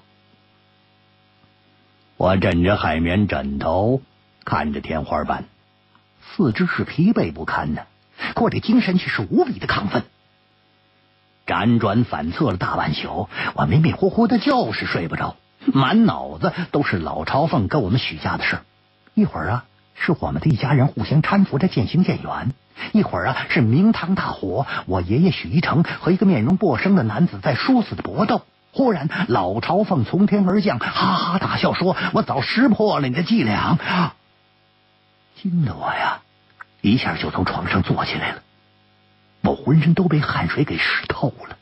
我枕着海绵枕头，看着天花板，四肢是疲惫不堪的，可我这精神却是无比的亢奋。辗转反侧了大半宿，我迷迷糊糊的就是睡不着，满脑子都是老朝奉跟我们许家的事。一会儿啊是我们的一家人互相搀扶着渐行渐远，一会儿啊是明堂大火，我爷爷许一成和一个面容陌生的男子在殊死的搏斗。忽然老朝奉从天而降，哈哈大笑说，我早识破了你的伎俩。惊得我呀一下就从床上坐起来了，我浑身都被汗水给湿透了。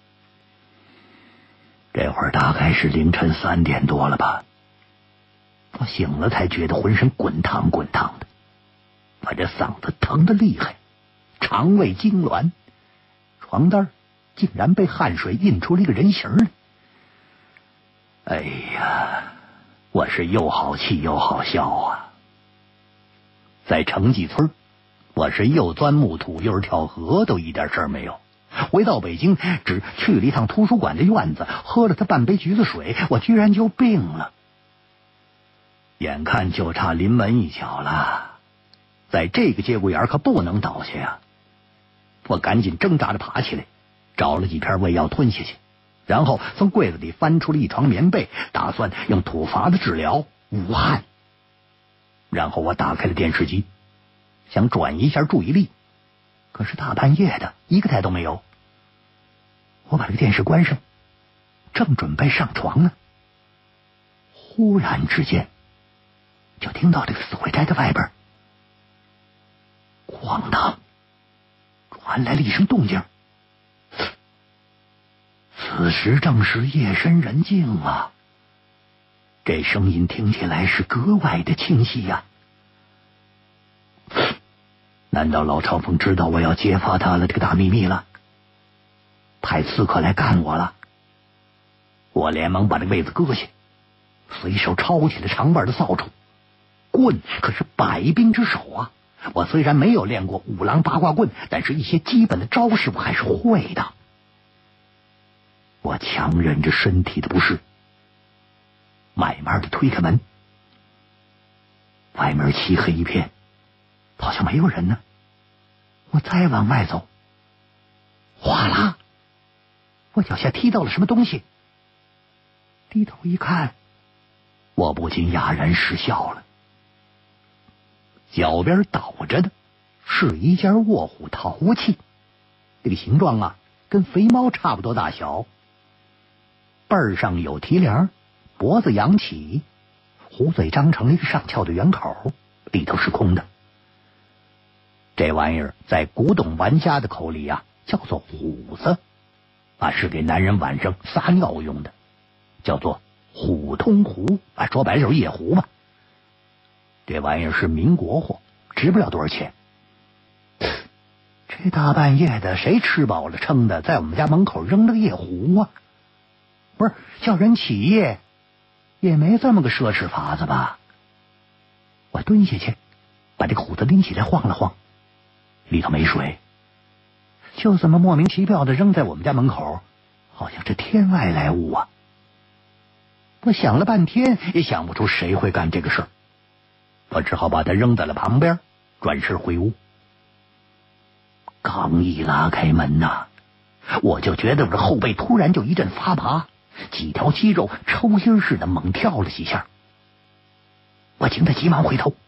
这会儿大概是凌晨3点多了吧，我醒了才觉得浑身滚烫滚烫的，我这嗓子疼得厉害，肠胃痉挛，床单竟然被汗水印出了一个人形来。哎呀，我是又好气又好笑啊。在成绩村，我是又钻木土又是跳河，都一点事儿没有。回到北京，只去了一趟图书馆的院子，喝了他半杯橘子水，我居然就病了。眼看就差临门一脚了，在这个节骨眼可不能倒下呀！我赶紧挣扎着爬起来，找了几片胃药吞下去，然后从柜子里翻出了一床棉被，打算用土法子治疗武汉。然后我打开了电视机，想转移一下注意力，可是大半夜的一个台都没有。我把这个电视关上，正准备上床呢，忽然之间就听到这个四惠斋的外边咣当传来了一声动静。此时正是夜深人静啊，这声音听起来是格外的清晰呀。难道老朝奉知道我要揭发他了这个大秘密了，派刺客来干我了？我连忙把这位子搁下，随手抄起了长把的扫帚。棍可是百兵之首啊，我虽然没有练过五郎八卦棍，但是一些基本的招式我还是会的。我强忍着身体的不适，慢慢的推开门，外面漆黑一片，好像没有人呢。我再往外走， 哗啦，我脚下踢到了什么东西，低头一看，我不禁哑然失笑了。脚边倒着的是一件卧虎陶器，这个形状啊跟肥猫差不多大小，背上有提梁，脖子扬起，壶嘴张成了一个上翘的圆口，里头是空的。这玩意儿在古董玩家的口里啊叫做虎子啊，是给男人晚上撒尿用的，叫做虎通壶啊，说白了就是夜壶吧。这玩意儿是民国货，值不了多少钱。这大半夜的，谁吃饱了撑的在我们家门口扔了个夜壶啊？不是叫人起夜也没这么个奢侈法子吧？我蹲下去把这个壶子拎起来晃了晃，里头没水，就这么莫名其妙的扔在我们家门口，好像这天外来物啊。我想了半天也想不出谁会干这个事儿，我只好把它扔在了旁边，转身回屋。刚一拉开门呐，我就觉得我的后背突然就一阵发麻，几条肌肉抽筋似的猛跳了几下。我惊得急忙回头，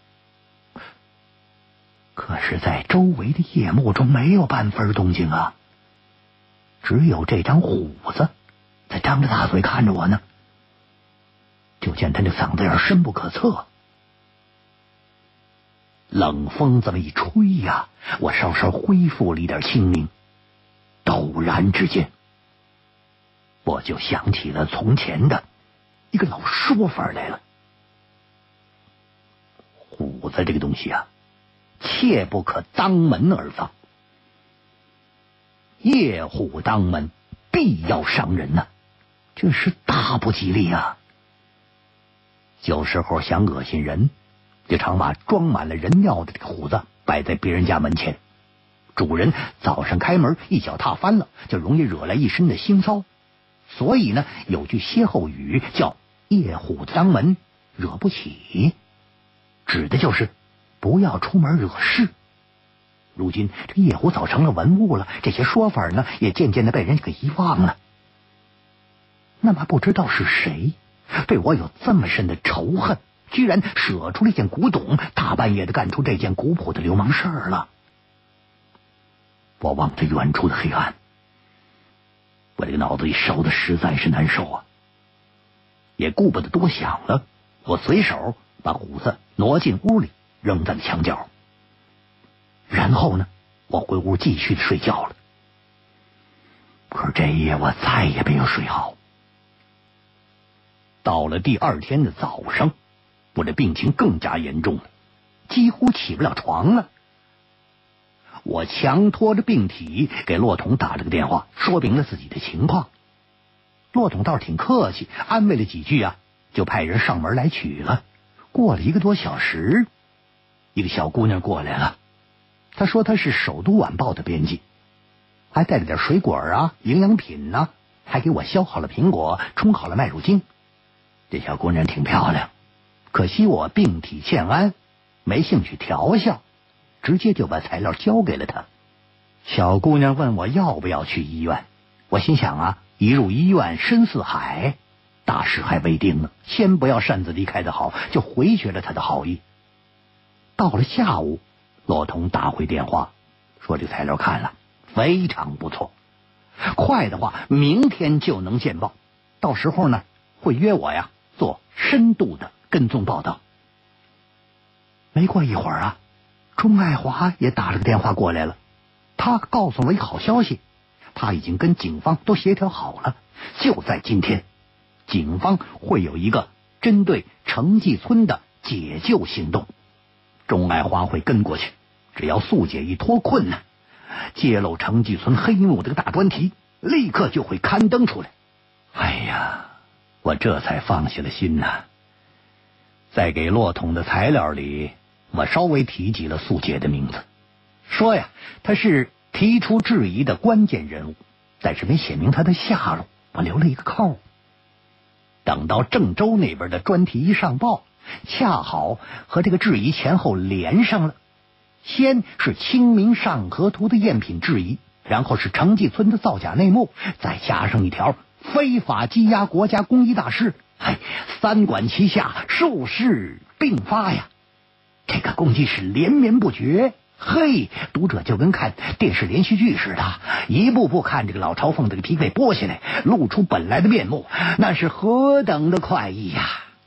可是在周围的夜幕中没有半分动静啊，只有这张虎子在张着大嘴看着我呢。就见他那嗓子眼深不可测，冷风这么一吹呀，我稍稍恢复了一点清明。陡然之间，我就想起了从前的一个老说法来了。虎子这个东西啊，切不可当门而放，夜虎当门必要伤人呐，这是大不吉利啊。有时候想恶心人，就常把装满了人尿的这个虎子摆在别人家门前，主人早上开门一脚踏翻了，就容易惹来一身的腥骚。所以呢，有句歇后语叫夜虎当门惹不起，指的就是不要出门惹事。如今这夜虎早成了文物了，这些说法呢也渐渐的被人给遗忘了。那么不知道是谁对我有这么深的仇恨，居然舍出了一件古董，大半夜的干出这件古朴的流氓事儿了。我望着远处的黑暗，我这个脑子里烧的实在是难受啊，也顾不得多想了，我随手把虎子挪进屋里，扔在了墙角。然后呢，我回屋继续的睡觉了。可是这一夜我再也没有睡好。到了第二天的早上，我的病情更加严重了，几乎起不了床了。我强拖着病体给骆统打了个电话，说明了自己的情况。骆统倒是挺客气，安慰了几句啊，就派人上门来取了。过了1个多小时，一个小姑娘过来了，她说她是首都晚报的编辑，还带了点水果啊、营养品啊，还给我削好了苹果，冲好了麦乳精。这小姑娘挺漂亮，可惜我病体欠安，没兴趣调笑，直接就把材料交给了她。小姑娘问我要不要去医院，我心想啊，一入医院深似海，大事还未定呢，先不要擅自离开的好，就回绝了她的好意。到了下午，骆统打回电话说这个材料看了非常不错，快的话明天就能见报，到时候呢会约我呀做深度的跟踪报道。没过一会儿啊，钟爱华也打了个电话过来了，他告诉我一个好消息，他已经跟警方都协调好了，就在今天，警方会有一个针对城际村的解救行动。钟爱华会跟过去，只要素姐一脱困呢，揭露城际村黑幕这个大专题立刻就会刊登出来。哎呀，我这才放下了心呐。在给骆统的材料里，我稍微提及了素姐的名字，说呀她是提出质疑的关键人物，但是没写明她的下落，我留了一个扣。等到郑州那边的专题一上报，恰好和这个质疑前后连上了。先是清明上河图的赝品质疑， 然后是城际村的造假内幕，再加上一条非法羁押国家公益大事，三管齐下，数事并发呀。这个攻击是连绵不绝，读者就跟看电视连续剧似的，一步步看这个老朝奉这个皮被剥下来，露出本来的面目，那是何等的快意呀！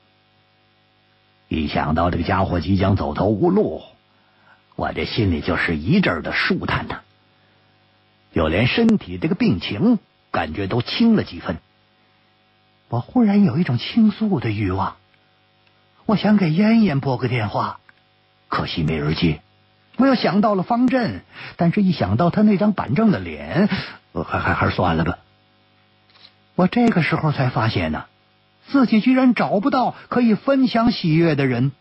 一想到这个家伙即将走投无路，我这心里就是一阵的舒坦呐，就连身体这个病情感觉都轻了几分。我忽然有一种倾诉的欲望，我想给燕燕拨个电话，可惜没人接。我又想到了方震，但是一想到他那张板正的脸，还是算了吧。我这个时候才发现呢，自己居然找不到可以分享喜悦的人。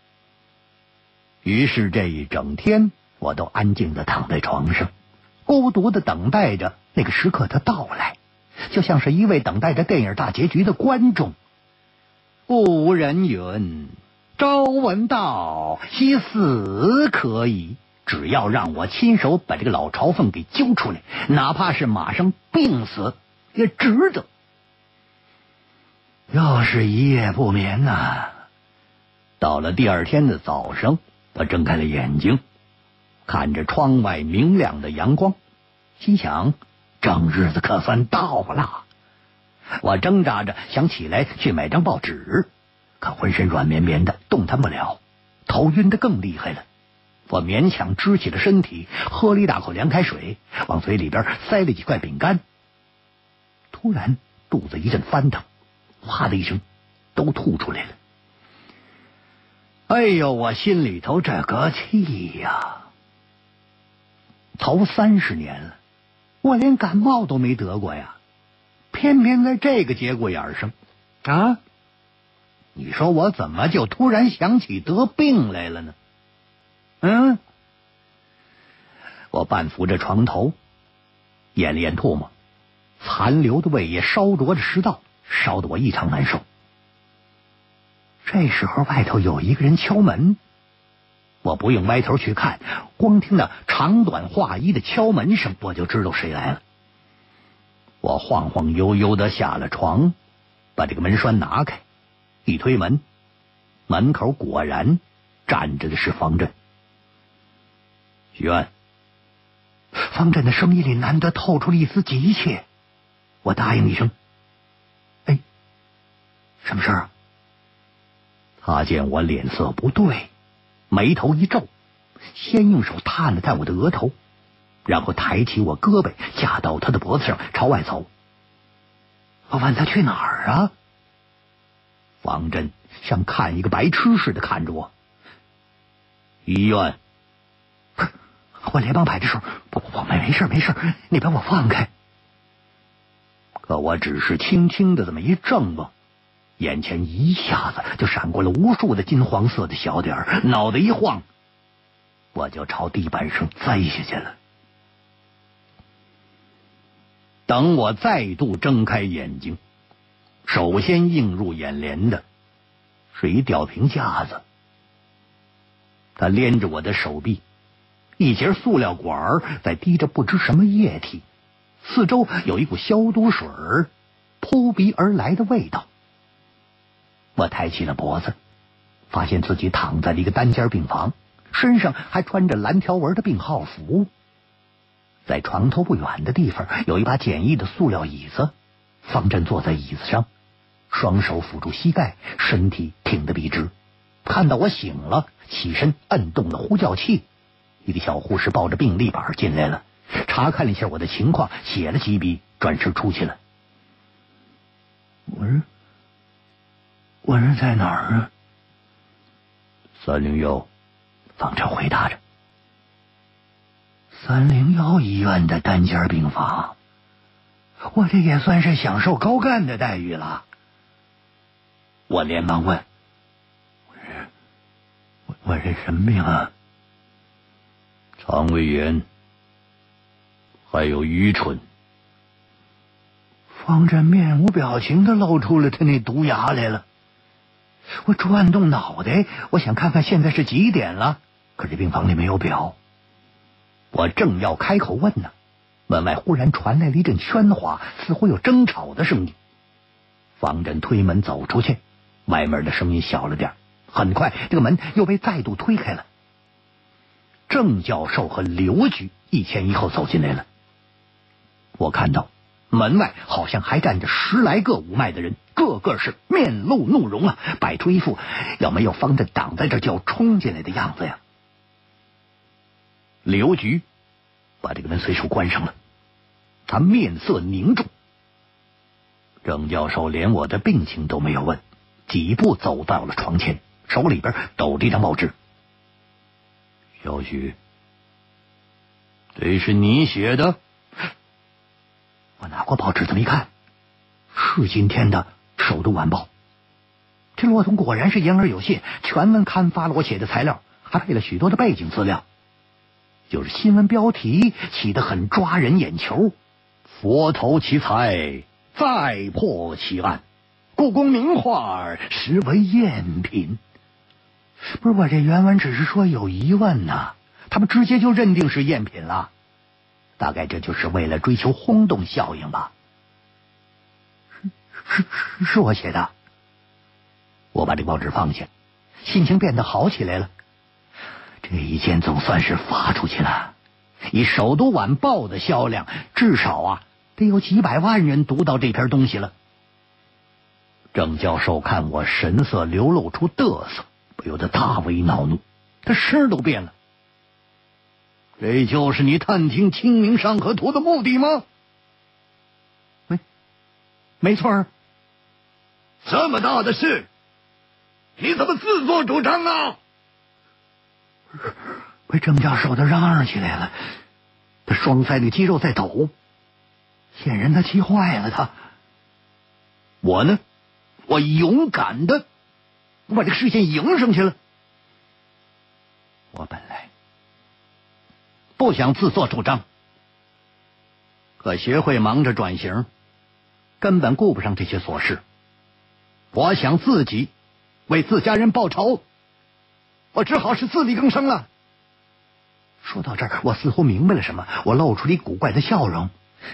于是这一整天，我都安静地躺在床上，孤独地等待着那个时刻的到来，就像是一位等待着电影大结局的观众。古人云：朝闻道，夕死可矣。只要让我亲手把这个老朝奉给揪出来，哪怕是马上病死也值得。又是一夜不眠呐。到了第二天的早上，我睁开了眼睛，看着窗外明亮的阳光，心想正日子可算到了。我挣扎着想起来去买张报纸，可浑身软绵绵的，动弹不了，头晕得更厉害了。我勉强支起了身体，喝了一大口凉开水，往嘴里边塞了几块饼干。突然肚子一阵翻腾，哗的一声都吐出来了。哎呦，我心里头这个气呀！头30年了，我连感冒都没得过呀，偏偏在这个节骨眼上啊！你说我怎么就突然想起得病来了呢？我半扶着床头，咽了咽唾沫，残留的胃液烧灼着食道，烧得我异常难受。这时候外头有一个人敲门，我不用歪头去看，光听那长短划一的敲门声，我就知道谁来了。我晃晃悠悠的下了床，把这个门栓拿开，一推门，门口果然站着的是方震。许愿。方震的声音里难得透出了一丝急切，我答应一声。什么事啊？他见我脸色不对，眉头一皱，先用手探了探我的额头，然后抬起我胳膊架到他的脖子上朝外走。我问他去哪儿啊？方震像看一个白痴似的看着我。医院。我连忙摆着手，我没事，你把我放开。可我只是轻轻的这么一怔望，眼前一下子就闪过了无数的金黄色的小点，脑袋一晃，我就朝地板上栽下去了。等我再度睁开眼睛，首先映入眼帘的是一吊瓶架子，他连着我的手臂，一节塑料管在滴着不知什么液体，四周有一股消毒水扑鼻而来的味道。我抬起了脖子，发现自己躺在了一个单间病房，身上还穿着蓝条纹的病号服。在床头不远的地方有一把简易的塑料椅子，方震坐在椅子上，双手扶住膝盖，身体挺得笔直。看到我醒了，起身摁动了呼叫器，一个小护士抱着病历板进来了，查看了一下我的情况，写了几笔，转身出去了。我人在哪儿啊？301，方震回答着。301医院的单间病房，我这也算是享受高干的待遇了。我连忙问，我这什么病啊？肠胃炎，还有愚蠢。方震面无表情的露出了他那毒牙来了。我转动脑袋，我想看看现在是几点了，可这病房里没有表。我正要开口问呢， 门外忽然传来了一阵喧哗，似乎有争吵的声音。方阵推门走出去，外面的声音小了点，很快这个门又被再度推开了。郑教授和刘局一前一后走进来了。我看到门外好像还站着10来个五脉的人，个个是面露怒容啊，摆出一副要没有方阵挡在这就要冲进来的样子呀。刘局把这个门随手关上了，他面色凝重。郑教授连我的病情都没有问，几步走到了床前，手里边抖着一张报纸。小许，这是你写的？我拿过报纸这么一看，是今天的《首都晚报》。这骆童果然是言而有信，全文刊发了我写的材料，还配了许多的背景资料。就是新闻标题起得很抓人眼球，佛头奇才再破奇案，故宫名画实为赝品。不是，我这原文只是说有疑问呢，他们直接就认定是赝品了，大概这就是为了追求轰动效应吧。是我写的。我把这报纸放下，心情变得好起来了。这一件总算是发出去了，以首都晚报的销量，至少得有几百万人读到这篇东西了。郑教授看我神色流露出嘚瑟，不由得大为恼怒，他声都变了。这就是你探听《清明上河图》的目的吗？没错。这么大的事，你怎么自作主张啊？被郑教授的嚷嚷起来了，他双腮的肌肉在抖，显然他气坏了他。我呢，我勇敢的把这个视线迎上去了。我本来不想自作主张，可协会忙着转型，根本顾不上这些琐事。我想自己为自家人报仇，我只好是自力更生了。说到这儿，我似乎明白了什么，我露出了一古怪的笑容。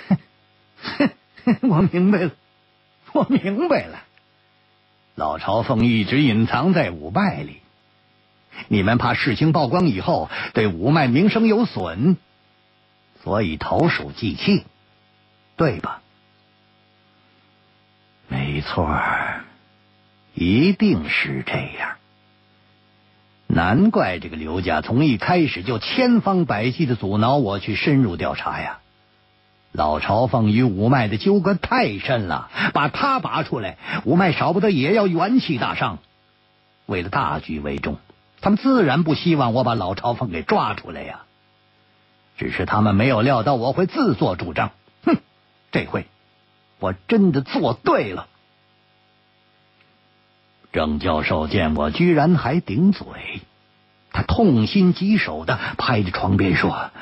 我明白了，老朝奉一直隐藏在五脉里，你们怕事情曝光以后对五脉名声有损，所以投鼠忌器，对吧？没错，一定是这样。难怪这个刘家从一开始就千方百计的阻挠我去深入调查呀。老朝奉与五脉的纠葛太深了，把他拔出来，五脉少不得也要元气大伤。为了大局为重，他们自然不希望我把老朝奉给抓出来呀。只是他们没有料到我会自作主张。这回我真的做对了。郑教授见我居然还顶嘴，他痛心疾首的拍着床边说：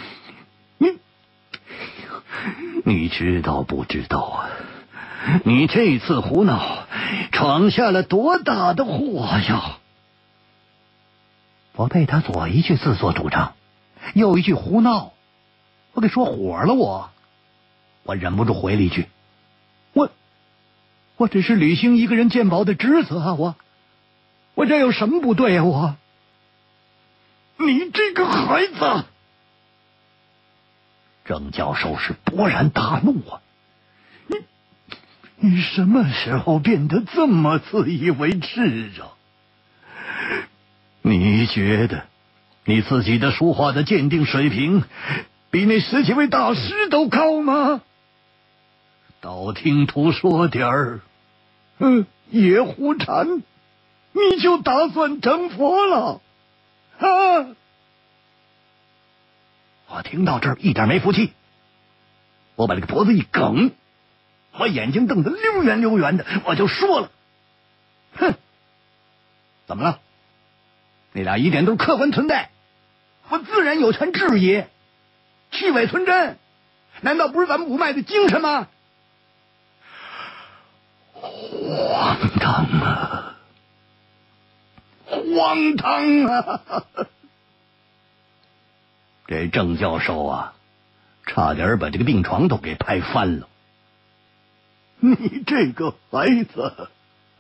你知道不知道啊？你这次胡闹闯下了多大的祸呀！我被他左一句自作主张，右一句胡闹，我给说火了。我忍不住回了一句：我只是履行一个人鉴宝的职责啊！我这有什么不对啊？你这个孩子！郑教授是勃然大怒啊！你什么时候变得这么自以为是啊？你觉得你自己的书画的鉴定水平比那10几位大师都高吗？道听途说点儿，野狐禅，你就打算成佛了啊？我听到这儿一点没服气，我把这个脖子一梗，我眼睛瞪得溜圆溜圆的，我就说了：怎么了？那俩疑点都是客观存在，我自然有权质疑。去伪存真，难道不是咱们五脉的精神吗？荒唐啊！荒唐啊！这郑教授差点把这个病床都给拍翻了。你这个孩子，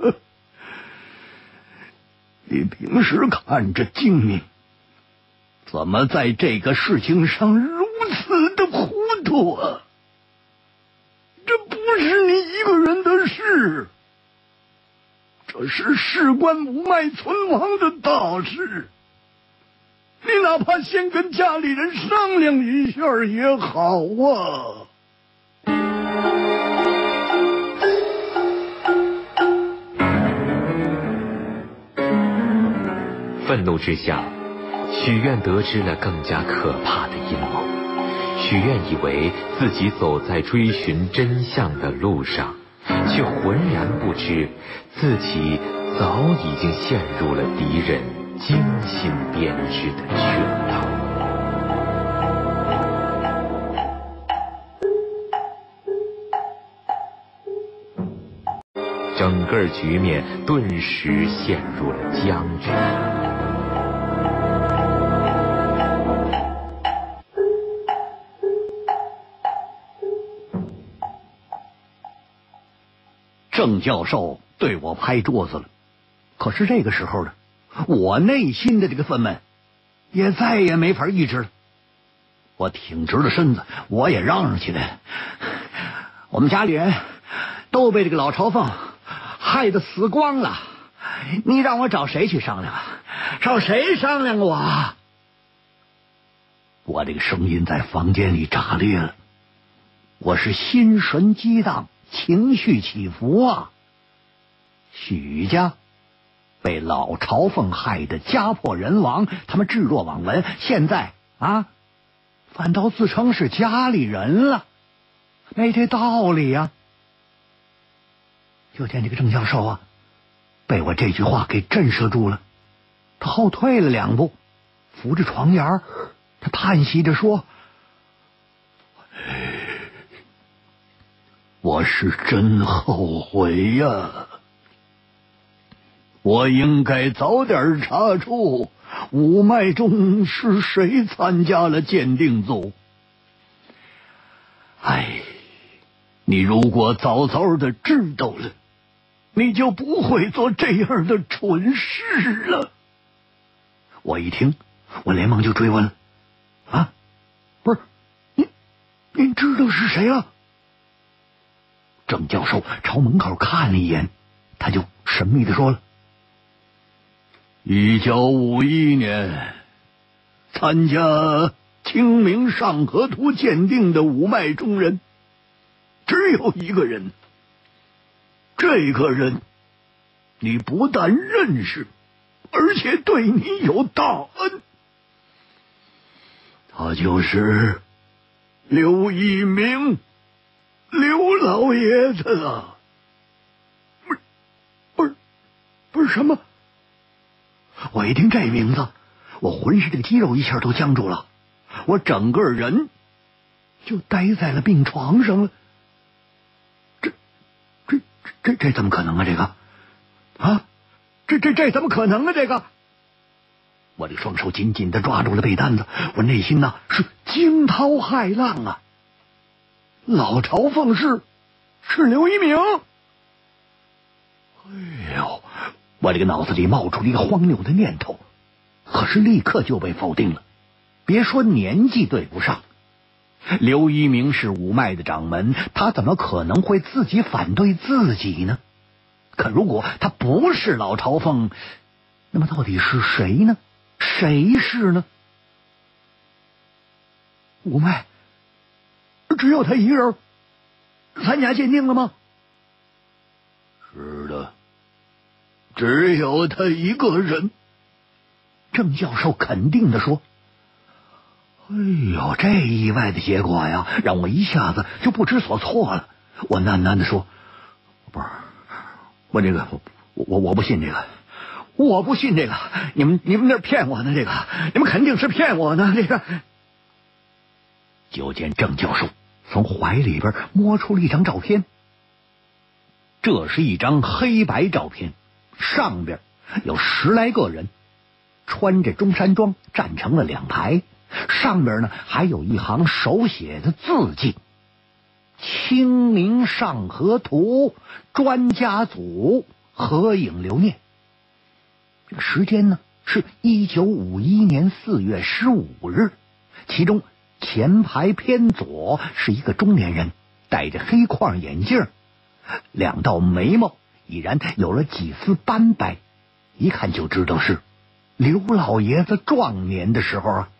你平时看着精明，怎么在这个事情上如此的糊涂啊？这不是你一个人的事，这是事关五脉存亡的大事。你哪怕先跟家里人商量一下也好啊。 愤怒之下，许愿得知了更加可怕的阴谋。许愿以为自己走在追寻真相的路上，却浑然不知自己早已经陷入了敌人精心编织的圈套。整个局面顿时陷入了僵局。 郑教授对我拍桌子了，可是这个时候呢，我内心的这个愤懑也再也没法抑制了。我挺直了身子，我也嚷嚷起来：我们家里人都被这个老朝奉害得死光了，你让我找谁去商量啊？找谁商量啊？我这个声音在房间里炸裂了，我是心神激荡，情绪起伏啊！许家被老朝奉害得家破人亡，他们置若罔闻，现在反倒自称是家里人了，没这道理呀！就见这个郑教授被我这句话给震慑住了，他后退了2步，扶着床沿，他叹息着说：我是真后悔呀！我应该早点查出五脉中是谁参加了鉴定组。你如果早早的知道了，你就不会做这样的蠢事了。我一听，我连忙就追问了：不是，您知道是谁了？郑教授朝门口看了一眼，他就神秘地说了：1951年参加清明上河图鉴定的五脉中人只有一个人，这个人你不但认识，而且对你有大恩，他就是刘一鸣，刘老爷子啊！不是什么？我一听这名字，我浑身这个肌肉一下都僵住了，我整个人就呆在了病床上了。这怎么可能啊？这怎么可能啊？这个，我的双手紧紧地抓住了被单子，我内心是惊涛骇浪啊！老朝奉是刘一鸣。我这个脑子里冒出了一个荒谬的念头，可是立刻就被否定了。别说年纪对不上，刘一鸣是五脉的掌门，他怎么可能会自己反对自己呢？可如果他不是老朝奉，那么到底是谁呢？谁是呢？五脉只有他一个人参加鉴定了吗？是的，只有他一个人。郑教授肯定地说。这意外的结果呀，让我一下子就不知所措了。我喃喃地说：不是，我不信这个，我不信这个，你们那骗我呢，这个你们肯定是骗我呢，这个。就见郑教授从怀里边摸出了一张照片，这是一张黑白照片，上边有10来个人，穿着中山装，站成了2排， 上面呢还有一行手写的字迹：清明上河图，专家组合影留念。这个时间呢是1951年4月15日，其中前排偏左是一个中年人，戴着黑框眼镜，两道眉毛已然有了几丝斑白，一看就知道是刘老爷子壮年的时候啊。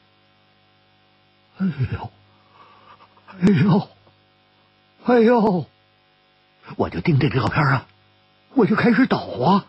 哎呦，我就盯着这照片啊，我就开始抖啊。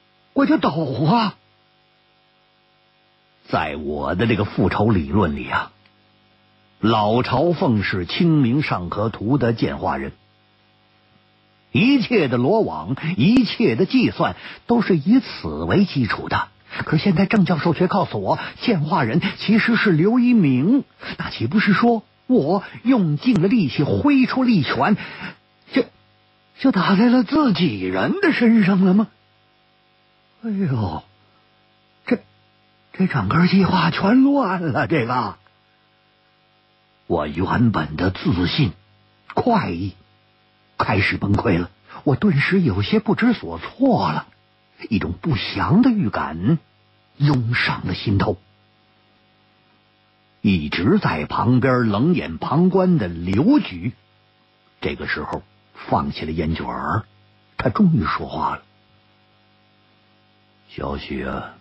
在我的这个复仇理论里啊，老朝奉是清明上河图的建画人，一切的罗网，一切的计算都是以此为基础的。可是现在郑教授却告诉我，建画人其实是刘一鸣，那岂不是说我用尽了力气，挥出力拳，就打在了自己人的身上了吗？哎呦，这整个计划全乱了。这个我原本的自信快意开始崩溃了，我顿时有些不知所措了，一种不祥的预感涌上了心头。一直在旁边冷眼旁观的刘局这个时候放起了烟卷儿，他终于说话了：小许啊，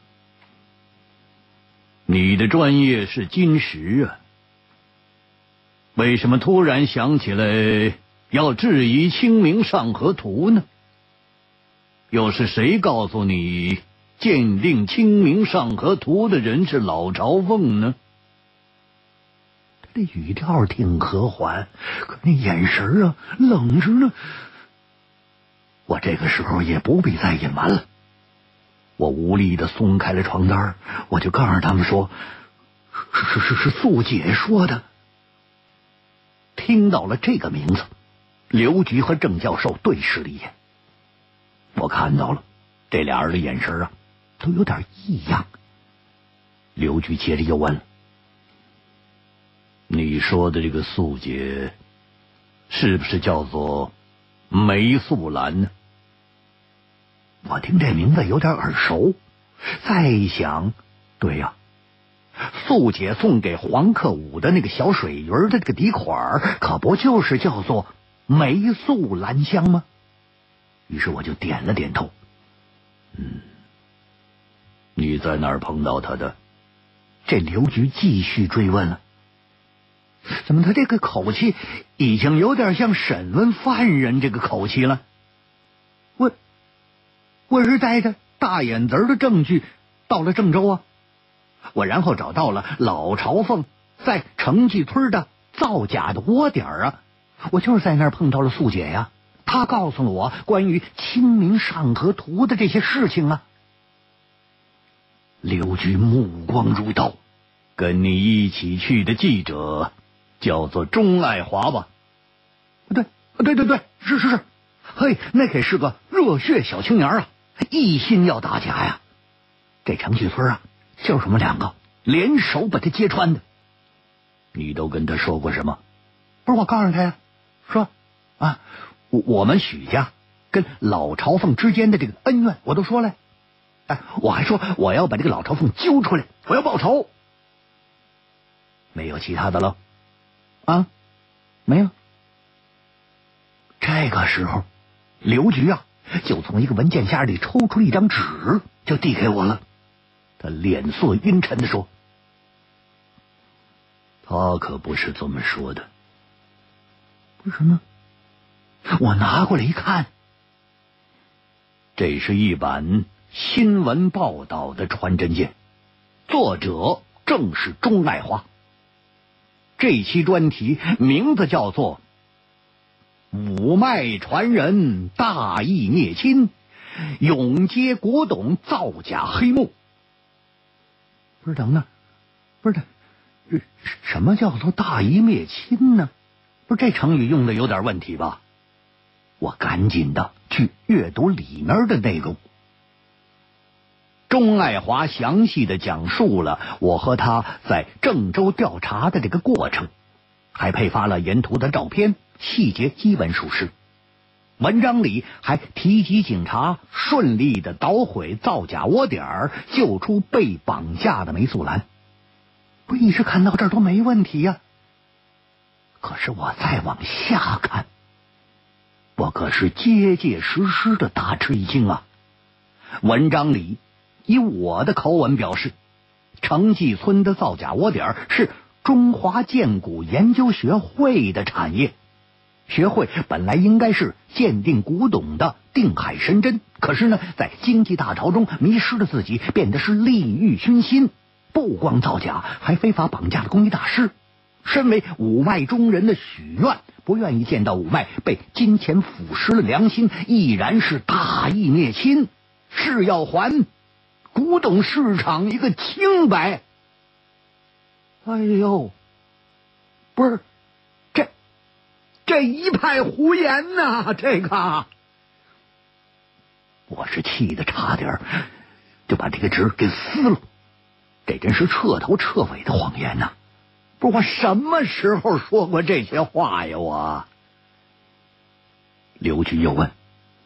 你的专业是金石啊，为什么突然想起来要质疑清明上河图呢？又是谁告诉你鉴定清明上河图的人是老朝奉呢？他这语调挺和缓，可那眼神啊冷着呢。我这个时候也不必再隐瞒了，我无力的松开了床单，我就告诉他们说，是素姐说的。听到了这个名字，刘局和郑教授对视了一眼，我看到了这俩人的眼神啊都有点异样。刘局接着又问了：你说的这个素姐是不是叫做梅素兰呢？我听这名字有点耳熟，再一想，对呀，素姐送给黄克武的那个小水鱼的这个底款可不就是叫做梅素兰香吗？于是我就点了点头。你在哪儿碰到他的？这刘局继续追问了。怎么他这个口气已经有点像审问犯人这个口气了？我是带着大眼子的证据到了郑州啊，我然后找到了老朝奉在城际村的造假的窝点啊，我就是在那儿碰到了素姐呀，她告诉了我关于清明上河图的这些事情啊。刘局目光如刀，跟你一起去的记者叫做钟爱华吧？对，是，嘿，那可是个热血小青年啊，一心要打假呀。这程序村啊，就是我们两个联手把他揭穿的。你都跟他说过什么？不是我告诉他呀，说啊，我们许家跟老朝奉之间的这个恩怨我都说了。哎，我还说我要把这个老朝奉揪出来，我要报仇。没有其他的了啊？没有。这个时候刘局啊就从一个文件夹里抽出一张纸就递给我了，他脸色阴沉的说：他可不是这么说的。为什么？我拿过来一看，这是一版新闻报道的传真件，作者正是钟爱华。这期专题名字叫做五脉传人大义灭亲，永揭古董造假黑幕。不是等等，不是什么叫做大义灭亲呢？不是这成语用的有点问题吧？我赶紧的去阅读里面的内容。 钟爱华详细的讲述了我和他在郑州调查的这个过程，还配发了沿途的照片，细节基本属实。文章里还提及警察顺利的捣毁造假窝点，救出被绑架的梅素兰。我一直看到这儿都没问题呀，可是我再往下看，我可是结结实实的大吃一惊啊！文章里以我的口吻表示，城际村的造假窝点是中华鉴古研究学会的产业。学会本来应该是鉴定古董的定海神针，可是呢，在经济大潮中迷失了自己，变得是利欲熏心，不光造假，还非法绑架了工艺大师。身为五脉中人的许愿，不愿意见到五脉被金钱腐蚀了良心，毅然是大义灭亲，是要还古董市场一个清白。哎呦，不是，这一派胡言呐！这个，我是气得差点就把这个纸给撕了。这真是彻头彻尾的谎言呐！不是我什么时候说过这些话呀？我。刘局又问：“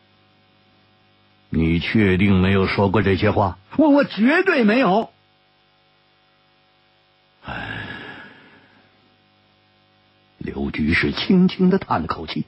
你确定没有说过这些话？”我绝对没有。刘局是轻轻的叹了口气，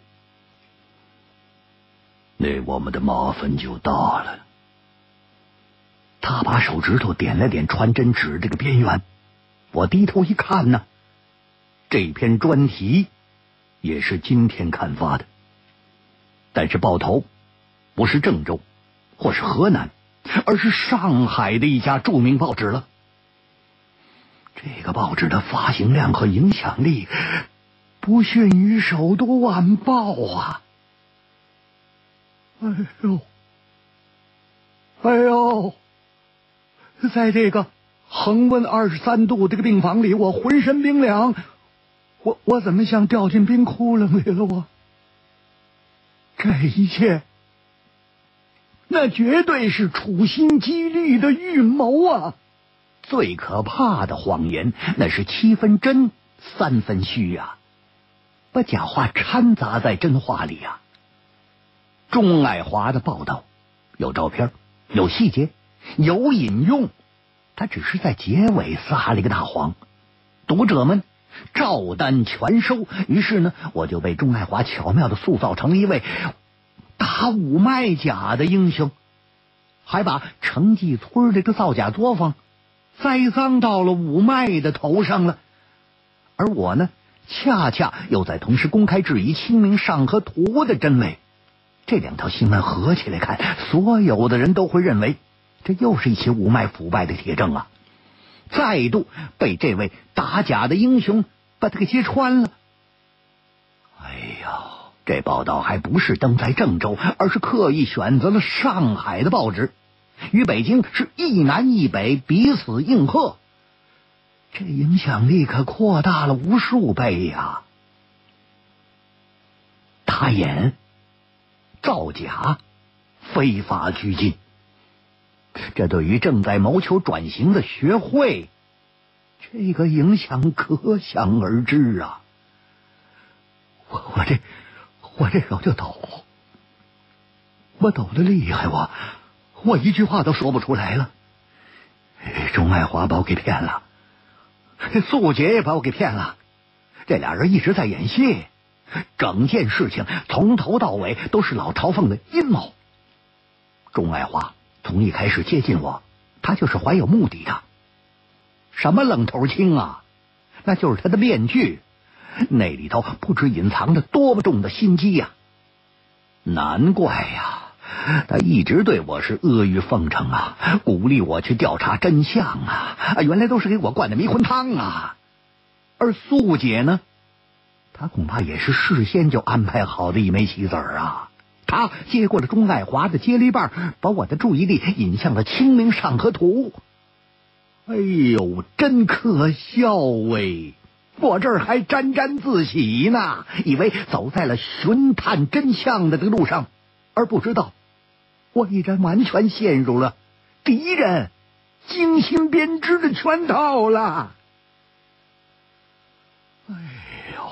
那我们的麻烦就大了。他把手指头点了点传真纸这个边缘，我低头一看呢，这篇专题也是今天刊发的，但是报头不是郑州或是河南，而是上海的一家著名报纸了。这个报纸的发行量和影响力不逊于首都晚报啊！哎呦，在这个恒温23度这个病房里，我浑身冰凉，我怎么像掉进冰窟窿里了？我这一切，那绝对是处心积虑的预谋啊！最可怕的谎言，那是7分真3分虚啊！把假话掺杂在真话里啊！钟爱华的报道有照片，有细节，有引用，他只是在结尾撒了一个大谎，读者们照单全收。于是呢，我就被钟爱华巧妙的塑造成了一位打五脉甲的英雄，还把城际村这个造假作坊栽赃到了五脉的头上了。而我呢，恰恰又在同时公开质疑《清明上河图》的真伪。这两条新闻合起来看，所有的人都会认为这又是一起五脉腐败的铁证啊！再度被这位打假的英雄把他给揭穿了。哎呀，这报道还不是登在郑州，而是刻意选择了上海的报纸，与北京是一南一北，彼此应和。这影响力可扩大了无数倍呀！打眼、造假、非法拘禁，这对于正在谋求转型的学会，这个影响可想而知啊！我这手就抖，我抖得厉害，我一句话都说不出来了。钟爱华把我给骗了，素姐也把我给骗了，这俩人一直在演戏，整件事情从头到尾都是老朝奉的阴谋。钟爱华从一开始接近我，他就是怀有目的的。什么愣头青啊，那就是他的面具，那里头不知隐藏着多么重的心机呀！难怪呀，他一直对我是阿谀奉承啊，鼓励我去调查真相啊，原来都是给我灌的迷魂汤啊！而素姐呢，她恐怕也是事先就安排好的一枚棋子儿啊！她接过了钟爱华的接力棒，把我的注意力引向了《清明上河图》。哎呦，真可笑喂！我这儿还沾沾自喜呢，以为走在了寻探真相的这个路上，而不知道我已然完全陷入了敌人精心编织的圈套了。哎呦，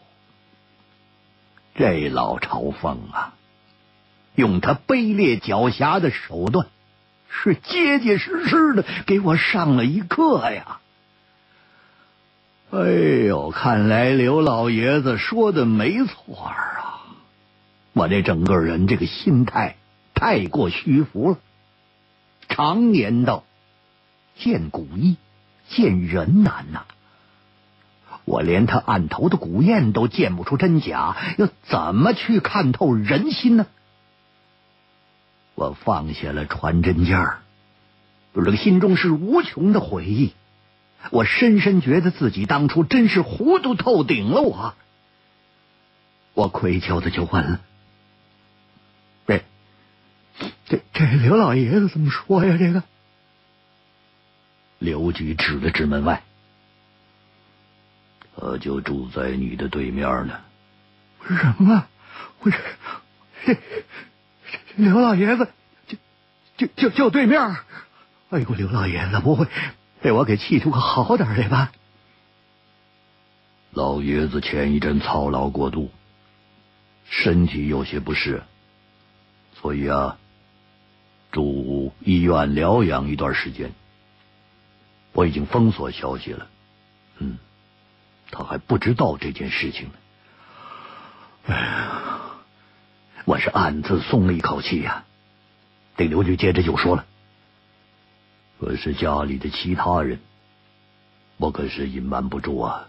这老朝奉啊，用他卑劣狡黠的手段，是结结实实的给我上了一课呀！哎呦，看来刘老爷子说的没错啊！我这整个人这个心态太过虚浮了。常言道，见古易，见人难呐。我连他案头的古砚都见不出真假，又怎么去看透人心呢？我放下了传真件儿，这个心中是无穷的悔意。我深深觉得自己当初真是糊涂透顶了我愧疚的就问了：这刘老爷子怎么说呀？这个刘局指了指门外，他就住在你的对面呢。什么？我这刘老爷子就对面？哎呦，刘老爷子不会被我给气出个好点来吧？老爷子前一阵操劳过度，身体有些不适，所以住医院疗养一段时间。我已经封锁消息了。他还不知道这件事情呢。哎呀，我是暗自松了一口气呀。这刘局接着就说了：可是家里的其他人，我可是隐瞒不住啊。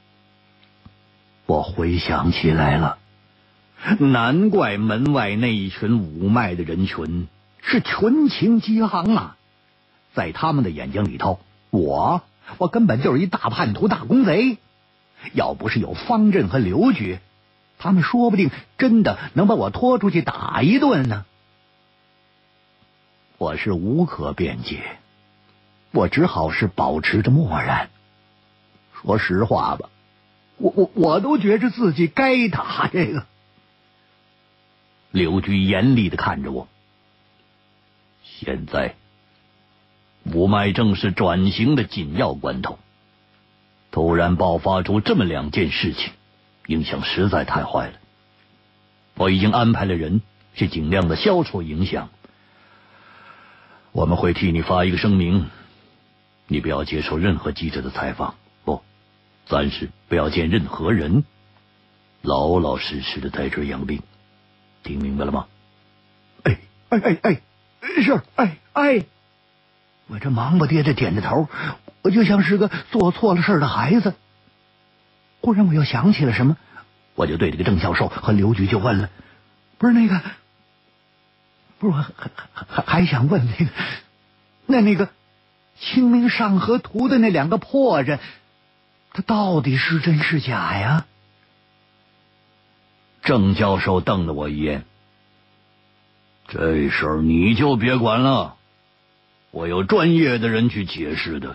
我回想起来了，难怪门外那一群五脉的人群是群情激昂啊！在他们的眼睛里头，我根本就是一大叛徒、大公贼。要不是有方阵和刘局，他们说不定真的能把我拖出去打一顿呢。我是无可辩解，我只好是保持着漠然。说实话吧，我都觉着自己该打这个。刘局严厉的看着我，现在五脉正是转型的紧要关头，突然爆发出这么两件事情，影响实在太坏了。我已经安排了人去尽量的消除影响。我们会替你发一个声明，你不要接受任何记者的采访，暂时不要见任何人，老老实实的在这儿养病，听明白了吗？是。我这忙不迭的点着头，我就像是个做错了事的孩子。忽然我又想起了什么，我就对这个郑教授和刘局就问了：不是我还想问那个清明上河图的那两个破绽，它到底是真是假呀？郑教授瞪了我一眼：这事儿你就别管了，我有专业的人去解释的。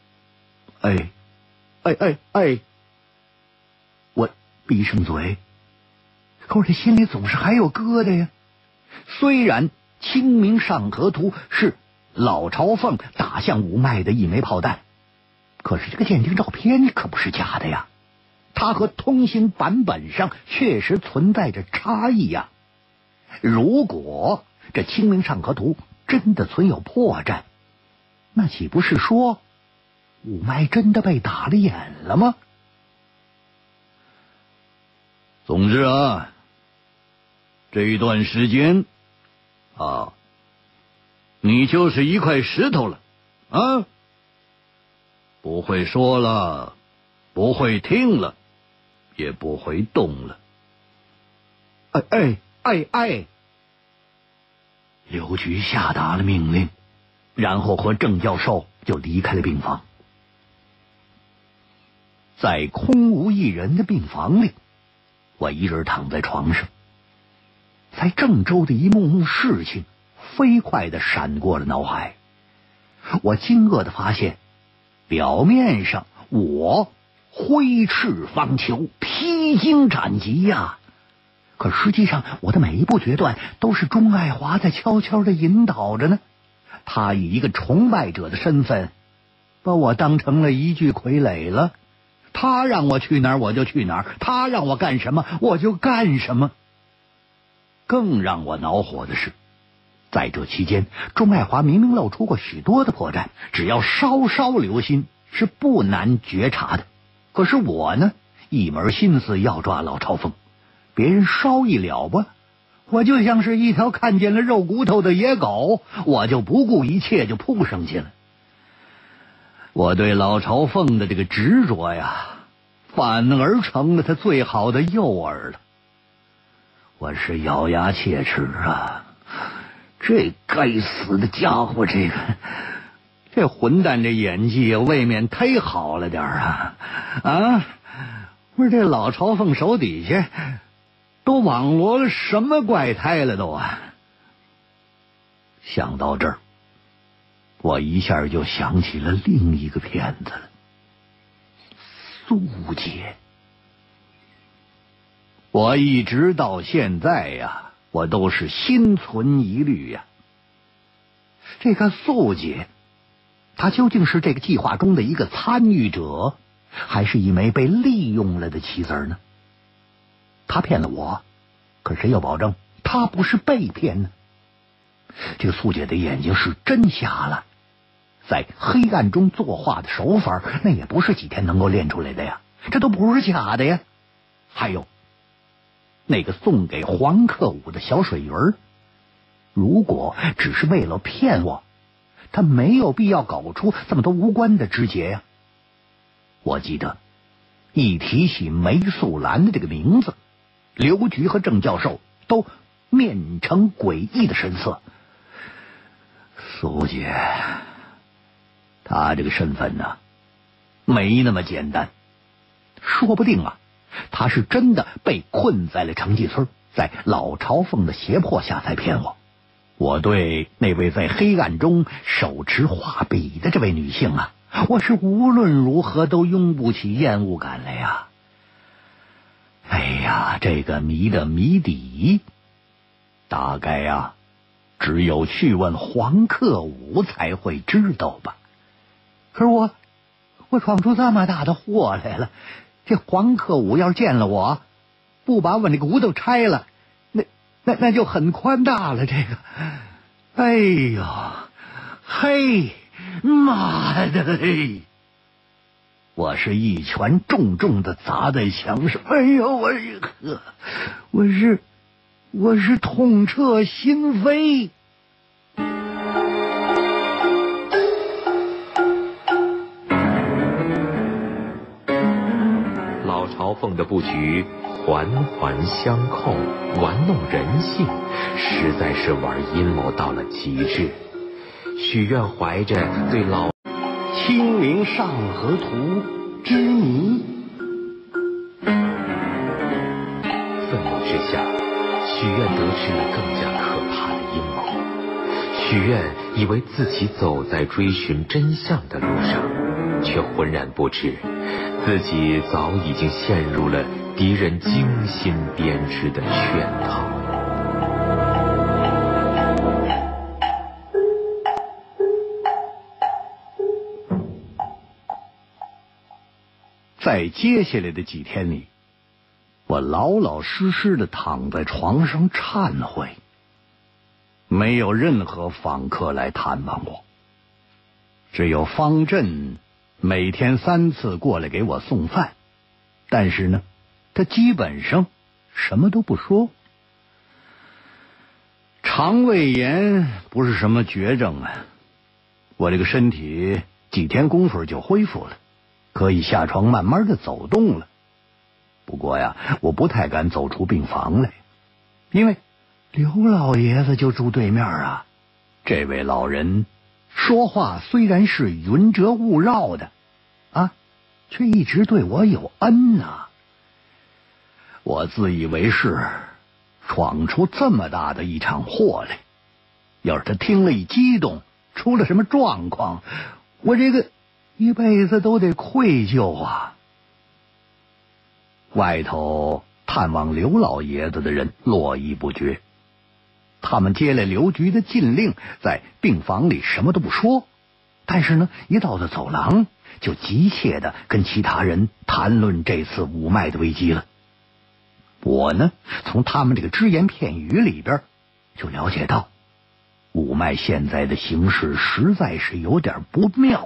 我闭上嘴，可我这心里总是还有疙瘩呀。虽然清明上河图是老朝奉打向五脉的一枚炮弹，可是这个鉴定照片可不是假的呀，它和通行版本上确实存在着差异呀。如果这清明上河图真的存有破绽，那岂不是说五脉真的被打了眼了吗？总之这一段时间你就是一块石头了不会说了，不会听了，也不会动了。刘局下达了命令，然后和郑教授就离开了病房。在空无一人的病房里，我一人躺在床上，在郑州的一幕幕事情飞快地闪过了脑海。我惊愕地发现，表面上我挥斥方遒，披荆斩棘呀，可实际上我的每一步决断都是钟爱华在悄悄地引导着呢。 他以一个崇拜者的身份，把我当成了一具傀儡了。他让我去哪儿我就去哪儿，他让我干什么我就干什么。更让我恼火的是，在这期间，钟爱华明明露出过许多的破绽，只要稍稍留心是不难觉察的。可是我呢，一门心思要抓老朝奉，别人稍一了吧，我就像是一条看见了肉骨头的野狗，我就不顾一切就扑上去了。我对老朝奉的这个执着呀，反而成了他最好的诱饵了。我是咬牙切齿啊！这该死的家伙，这混蛋这演技未免忒好了点啊！不是这老朝奉手底下都网罗了什么怪胎了都啊！想到这儿，我一下就想起了另一个骗子了，苏姐。我一直到现在呀，我都是心存疑虑呀。这个苏姐，她究竟是这个计划中的一个参与者，还是一枚被利用了的棋子呢？她骗了我，可谁又保证她不是被骗呢？这个苏姐的眼睛是真瞎了，在黑暗中作画的手法，那也不是几天能够练出来的呀，这都不是假的呀。还有那个送给黄克武的小水鱼儿，如果只是为了骗我，他没有必要搞出这么多无关的枝节呀。我记得一提起梅素兰的这个名字，刘局和郑教授都面呈诡异的神色。苏姐，她这个身份呢，没那么简单，说不定啊，他是真的被困在了成绩村，在老朝奉的胁迫下才骗我。我对那位在黑暗中手持画笔的这位女性啊，我是无论如何都拥不起厌恶感来呀。哎呀，这个谜的谜底，大概呀，只有去问黄克武才会知道吧。可是我闯出这么大的祸来了，这黄克武要是见了我，不把我那骨头拆了，那就很宽大了。这个，哎呀，嘿，妈的嘿！我是一拳重重的砸在墙上，哎呦，我是痛彻心扉。 老朝奉的布局环环相扣，玩弄人性，实在是玩阴谋到了极致。许愿怀着对老 《清明上河图》之谜， 愤怒之下，许愿得知了更加可怕的阴谋。许愿以为自己走在追寻真相的路上，却浑然不知自己早已经陷入了敌人精心编织的圈套。 在接下来的几天里，我老老实实的躺在床上忏悔，没有任何访客来探望我，只有方震每天3次过来给我送饭，但是呢，他基本上什么都不说。肠胃炎不是什么绝症啊，我这个身体几天功夫就恢复了，可以下床慢慢的走动了。不过呀，我不太敢走出病房来，因为刘老爷子就住对面啊。这位老人说话虽然是云遮雾绕的啊，却一直对我有恩呐。我自以为是，闯出这么大的一场祸来，要是他听了一激动，出了什么状况，我这个一辈子都得愧疚啊。外头探望刘老爷子的人络绎不绝， 他们接了刘局的禁令，在病房里什么都不说，但是呢，一到了走廊，就急切地跟其他人谈论这次五脉的危机了。我呢，从他们这个只言片语里边就了解到，五脉现在的形势实在是有点不妙。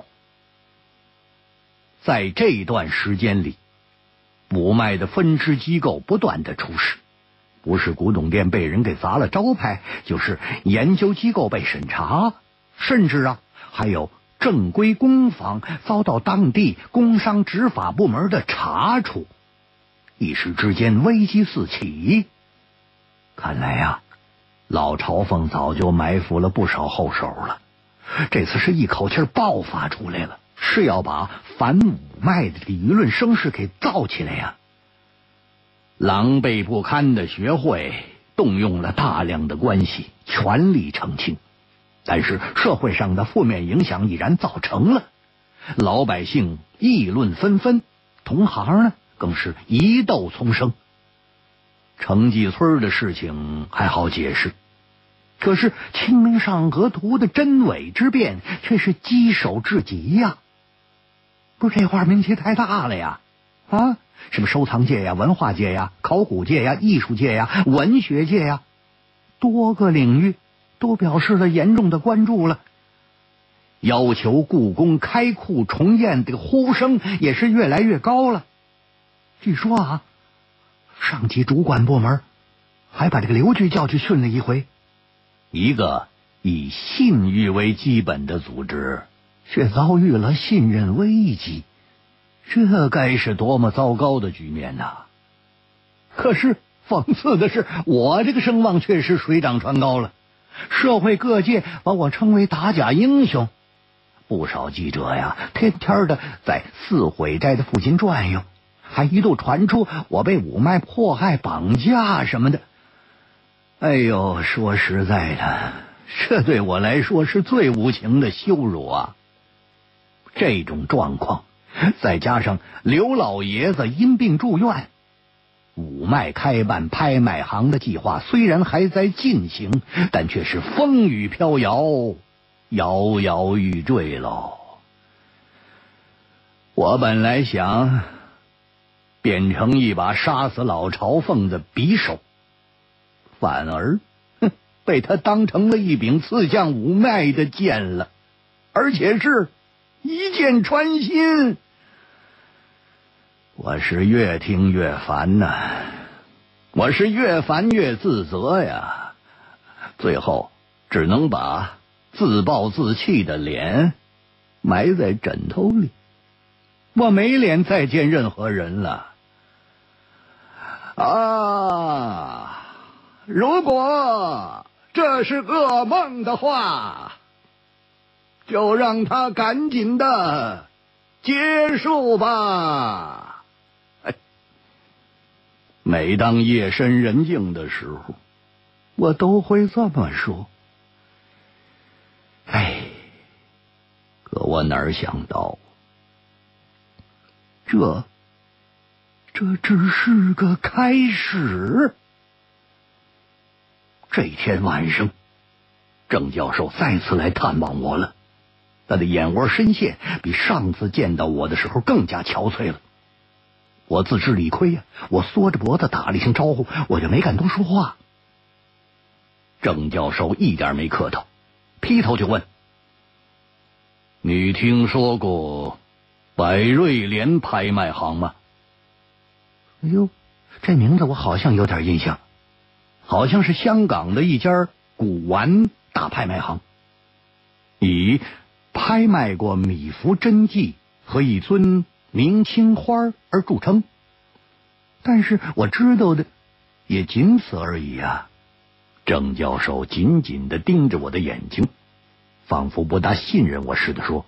在这段时间里，五脉的分支机构不断的出事，不是古董店被人给砸了招牌，就是研究机构被审查，甚至还有正规工坊遭到当地工商执法部门的查处，一时之间危机四起。看来老朝奉早就埋伏了不少后手了，这次是一口气爆发出来了，是要把反五脉的理论声势给造起来呀。狼狈不堪的学会动用了大量的关系，全力澄清，但是社会上的负面影响已然造成了，老百姓议论纷纷，同行呢更是疑窦丛生。程记村的事情还好解释，可是清明上河图的真伪之辩却是棘手至极呀。不是这话名气太大了呀，什么收藏界呀、文化界呀、考古界呀、艺术界呀、文学界呀，多个领域都表示了严重的关注了。要求故宫开库重验的呼声也是越来越高了。据说上级主管部门还把这个刘局叫去训了一回。一个以信誉为基本的组织却遭遇了信任危机，这该是多么糟糕的局面呐！可是讽刺的是，我这个声望却是水涨船高了，社会各界把我称为打假英雄，不少记者天天的在四悔斋的附近转悠，还一度传出我被五脉迫害绑架什么的。哎呦，说实在的，这对我来说是最无情的羞辱啊！这种状况再加上刘老爷子因病住院，五脉开办拍卖行的计划虽然还在进行，但却是风雨飘摇，摇摇欲坠喽。我本来想变成一把杀死老朝奉的匕首，反而被他当成了一柄刺向五脉的剑了，而且是一箭穿心。我是越听越烦呐，我是越烦越自责呀，最后只能把自暴自弃的脸埋在枕头里，我没脸再见任何人了。如果这是噩梦的话，就让它赶紧的结束吧。每当夜深人静的时候，我都会这么说。可我哪想到，这只是个开始。这天晚上，郑教授再次来探望我了，他的眼窝深陷，比上次见到我的时候更加憔悴了。我自知理亏我缩着脖子打了一声招呼，我就没敢多说话。郑教授一点没客套，劈头就问：你听说过百瑞联拍卖行吗？哎呦，这名字我好像有点印象，好像是香港的一家古玩大拍卖行，以拍卖过米芾真迹和一尊明青花而著称，但是我知道的也仅此而已啊。郑教授紧紧地盯着我的眼睛，仿佛不大信任我似的说：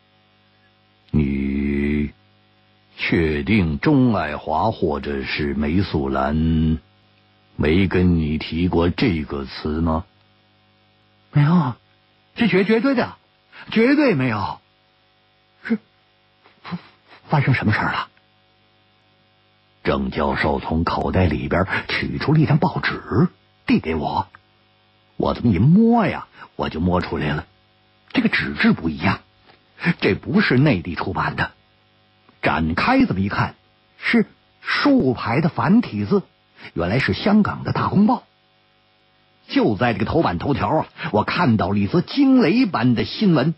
你确定钟爱华或者是梅素兰没跟你提过这个词吗？没有，这绝对的，绝对没有。是发生什么事了？郑教授从口袋里边取出了一张报纸，递给我。 我这么一摸呀，我就摸出来了，这个纸质不一样，这不是内地出版的。展开这么一看，是竖排的繁体字，原来是香港的大公报。就在这个头版头条啊，我看到了一则惊雷般的新闻。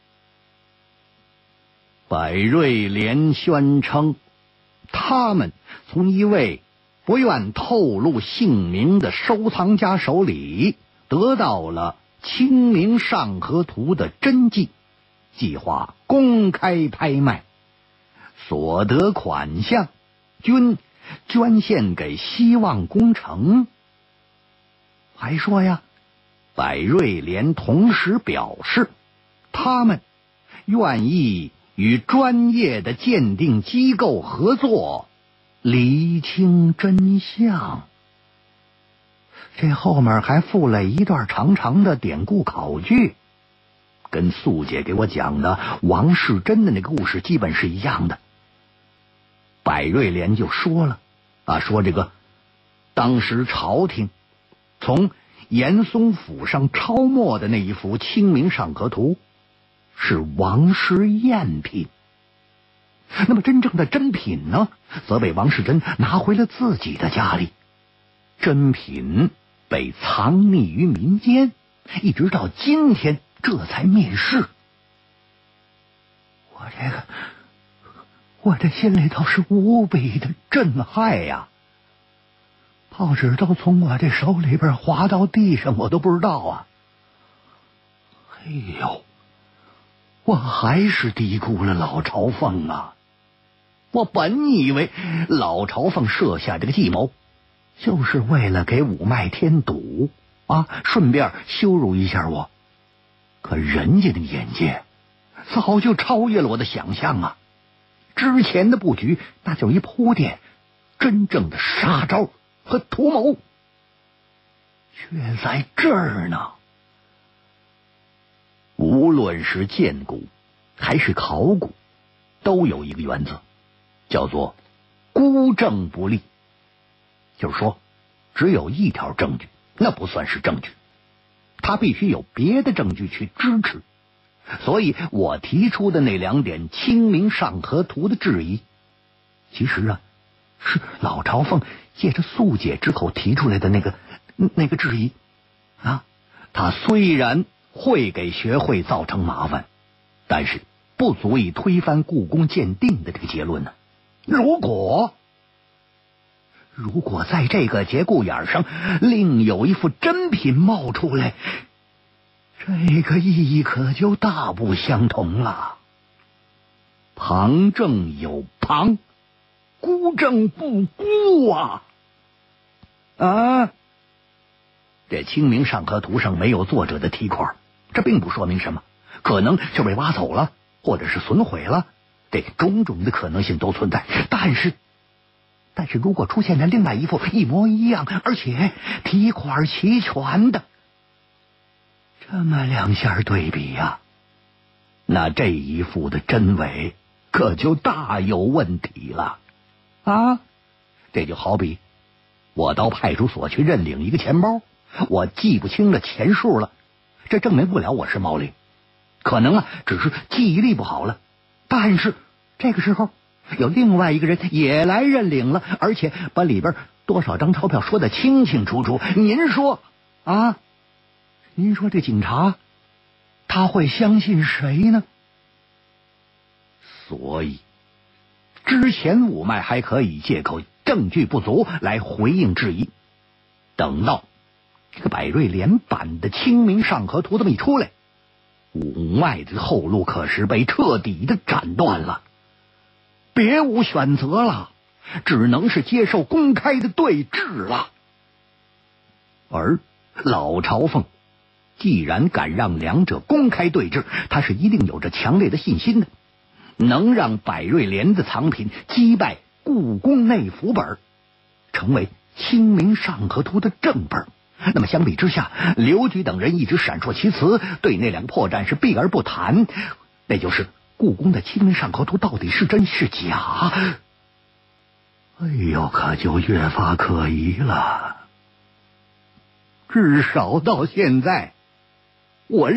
百瑞联宣称，他们从一位不愿透露姓名的收藏家手里得到了《清明上河图》的真迹，计划公开拍卖，所得款项均捐献给希望工程。还说呀，百瑞联同时表示，他们愿意与专业的鉴定机构合作，厘清真相。这后面还附了一段长长的典故考据，跟素姐给我讲的王世贞的那个故事基本是一样的。百瑞联就说了说这个当时朝廷从严嵩府上抄没的那一幅《清明上河图》是王师赝品，那么真正的真品呢，则被王世贞拿回了自己的家里，真品被藏匿于民间，一直到今天这才面世。我这心里头是无比的震撼呀，报纸都从我这手里边滑到地上，我都不知道啊。哎呦，我还是低估了老朝奉啊！我本以为老朝奉设下这个计谋，就是为了给五脉添堵顺便羞辱一下我。可人家的眼界早就超越了我的想象啊！之前的布局那叫一铺垫，真正的杀招和图谋却在这儿呢。无论是建古还是考古，都有一个原则，叫做孤证不立。就是说，只有一条证据，那不算是证据，它必须有别的证据去支持。所以我提出的那两点《清明上河图》的质疑，其实是老朝奉借着素姐之口提出来的那个质疑他虽然会给学会造成麻烦，但是不足以推翻故宫鉴定的这个结论呢。如果在这个节骨眼上另有一副真品冒出来，这个意义可就大不相同了。旁证有旁，孤证不孤这《清明上河图》上没有作者的题块，这并不说明什么，可能就被挖走了，或者是损毁了，这种种的可能性都存在。但是如果出现了另外一副一模一样，而且题块齐全的，这么两下对比那这一副的真伪可就大有问题了这就好比我到派出所去认领一个钱包，我记不清了钱数了，这证明不了我是冒领，可能只是记忆力不好了。但是这个时候有另外一个人也来认领了，而且把里边多少张钞票说得清清楚楚，您说这警察他会相信谁呢？所以之前五脉还可以借口证据不足来回应质疑，等到这个百瑞联版的《清明上河图》这么一出来，五脉的后路可是被彻底的斩断了，别无选择了，只能是接受公开的对质了。而老朝奉既然敢让两者公开对质，他是一定有着强烈的信心的，能让百瑞联的藏品击败故宫内府本，成为《清明上河图》的正本。那么相比之下，刘局等人一直闪烁其词，对那两个破绽是避而不谈，那就是故宫的《清明上河图》到底是真是假。哎呦，可就越发可疑了。 至少到现在，我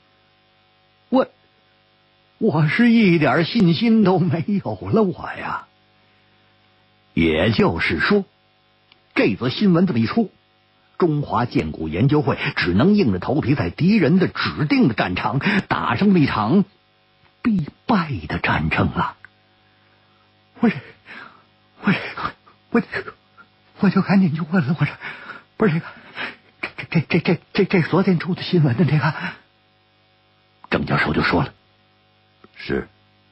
是一点信心都没有了，我呀。也就是说，这则新闻这么一出，中华建股研究会只能硬着头皮在敌人的指定的战场打上一场必败的战争了。我就赶紧就问了，不是这昨天出的新闻的这个，郑教授就说了，是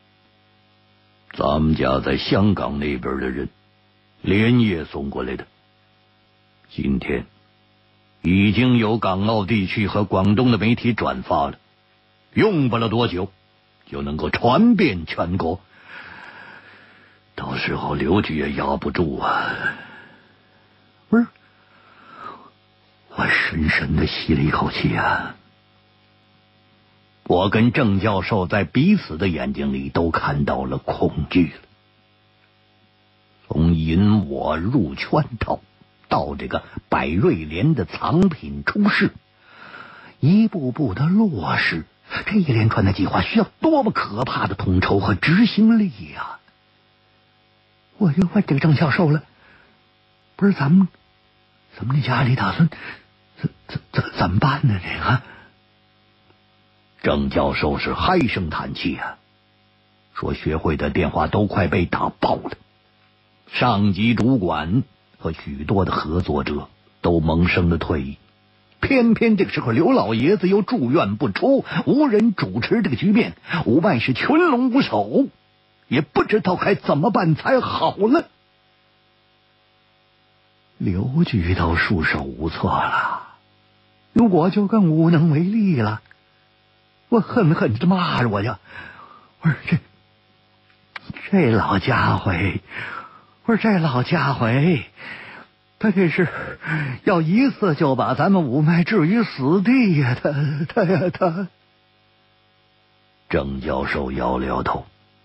咱们家在香港那边的人连夜送过来的，今天已经有港澳地区和广东的媒体转发了，用不了多久就能够传遍全国，到时候刘局也压不住啊。不是，我深深的吸了一口气啊。我跟郑教授在彼此的眼睛里都看到了恐惧了。从引我入圈套到这个百瑞联的藏品出世，一步步的落实，这一连串的计划需要多么可怕的统筹和执行力呀！我就问这个郑教授了，不是咱们这家里打算怎么办呢？这个郑教授是唉声叹气啊，说学会的电话都快被打爆了，上级主管和许多的合作者都萌生了退意，偏偏这个时候刘老爷子又住院不出，无人主持这个局面，伍外是群龙无首，也不知道该怎么办才好了。刘局都束手无策了，我就更无能为力了。我恨的骂着我去，我说这老家伙，他这是要一次就把咱们五脉置于死地呀！他。郑教授摇了摇头，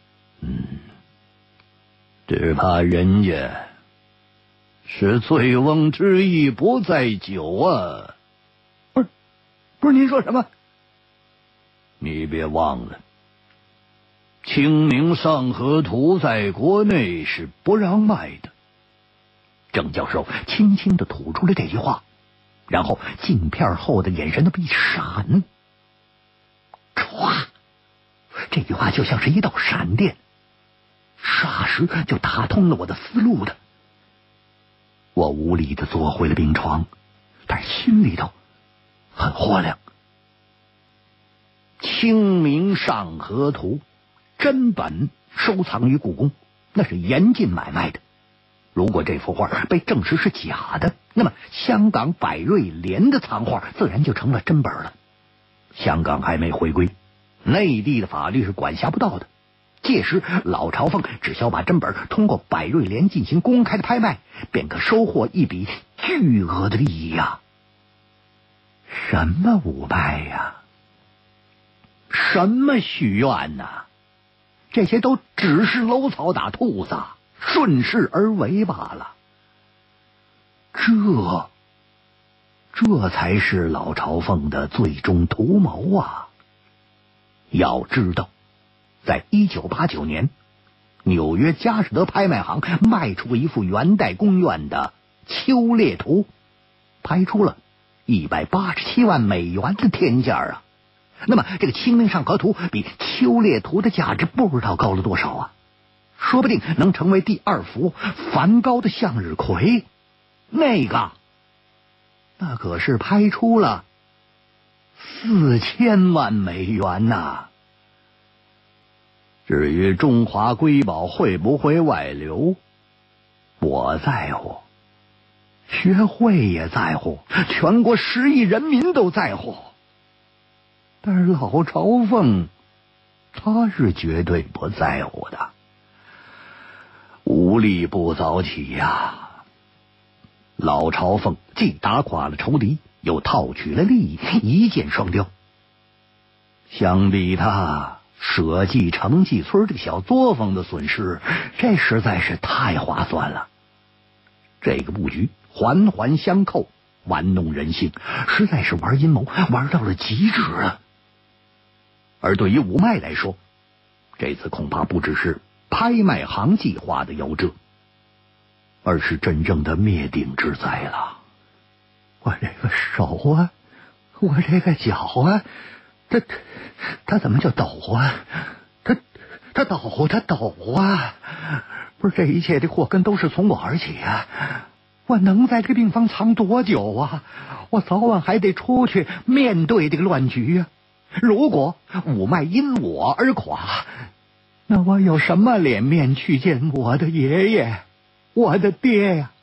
只怕人家是醉翁之意不在酒啊！不是您说什么？你别忘了，《清明上河图》在国内是不让卖的。郑教授轻轻地吐出了这句话，然后镜片后的眼神都一闪，唰，这句话就像是一道闪电，霎时就打通了我的思路的。我无力地坐回了病床，但心里头很豁亮。《清明上河图》真本收藏于故宫，那是严禁买卖的。如果这幅画被证实是假的，那么香港百瑞联的藏画自然就成了真本了。香港还没回归，内地的法律是管辖不到的。届时老朝奉只需要把真本通过百瑞联进行公开的拍卖，便可收获一笔巨额的利益呀！什么五脉呀，什么许愿呐，这些都只是搂草打兔子，顺势而为罢了。这才是老朝奉的最终图谋啊！要知道，在1989年，纽约佳士得拍卖行卖出一幅元代宫苑的丘列图，拍出了187万美元的天价啊！那么这个《清明上河图》比丘列图的价值不知道高了多少啊！说不定能成为第二幅梵高的向日葵，那可是拍出了4000万美元呐！至于中华瑰宝会不会外流，我在乎，学会也在乎，全国10亿人民都在乎，但是老朝奉他是绝对不在乎的。无利不早起呀！老朝奉既打垮了仇敌，又套取了利益，一箭双雕。相比他舍计成济村这个小作坊的损失，这实在是太划算了。这个布局环环相扣， 玩弄人性，实在是玩阴谋玩到了极致了。而对于吴麦来说，这次恐怕不只是拍卖行计划的夭折，而是真正的灭顶之灾了。我这个手啊，我这个脚啊，他怎么就抖啊？他抖啊！不是，这一切的祸根都是从我而起啊！我能在这个病房藏多久啊？我早晚还得出去面对这个乱局啊！如果五脉因我而垮，那我有什么脸面去见我的爷爷，我的爹呀？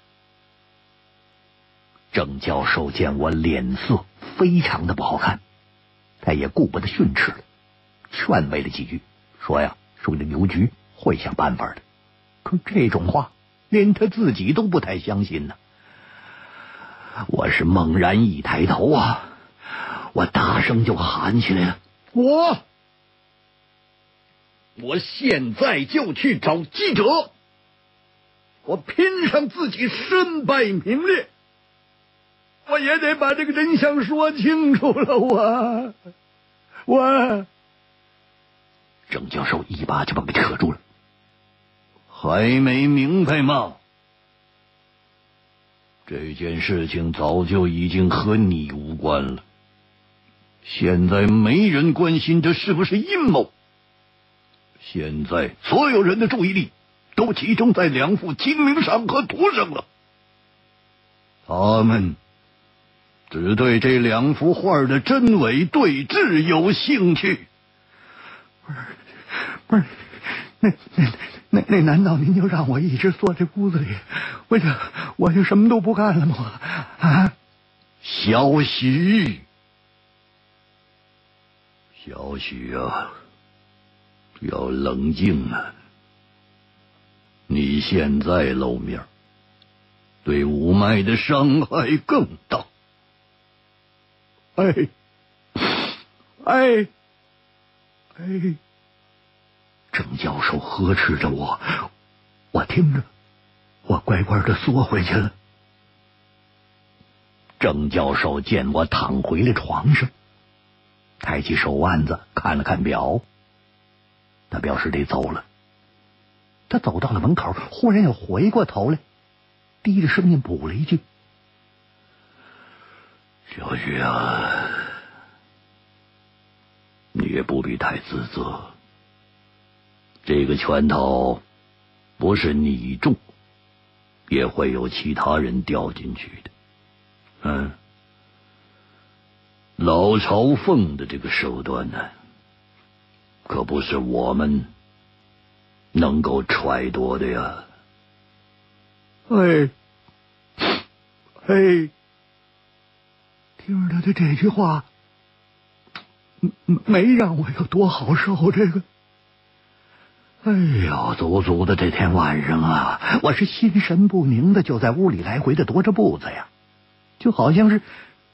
郑教授见我脸色非常的不好看，他也顾不得训斥了，劝慰了几句，说这邮局会想办法的。可这种话连他自己都不太相信呢。我是猛然一抬头啊，我大声就喊起来了，我现在就去找记者，我拼上自己身败名裂，我也得把这个真相说清楚了。我郑教授一把就把我给扯住了。还没明白吗？这件事情早就已经和你无关了，现在没人关心这是不是阴谋。现在所有人的注意力都集中在两幅清明上河图上了，他们只对这两幅画的真伪对峙有兴趣。不是，那难道您就让我一直坐这屋子里，我就什么都不干了吗？啊，小许啊，要冷静啊！你现在露面，对五脉的伤害更大。郑教授呵斥着我，我听着，我乖乖的缩回去了。郑教授见我躺回了床上，抬起手腕子看了看表，他表示得走了。他走到了门口，忽然又回过头来，低着声音补了一句：“小许啊，你也不必太自责。这个拳头不是你中，也会有其他人掉进去的。老朝奉的这个手段呢，可不是我们能够揣度的呀。”听着他的这句话，没让我有多好受。这个足足的这天晚上啊，我是心神不宁的，就在屋里来回的踱着步子呀，就好像是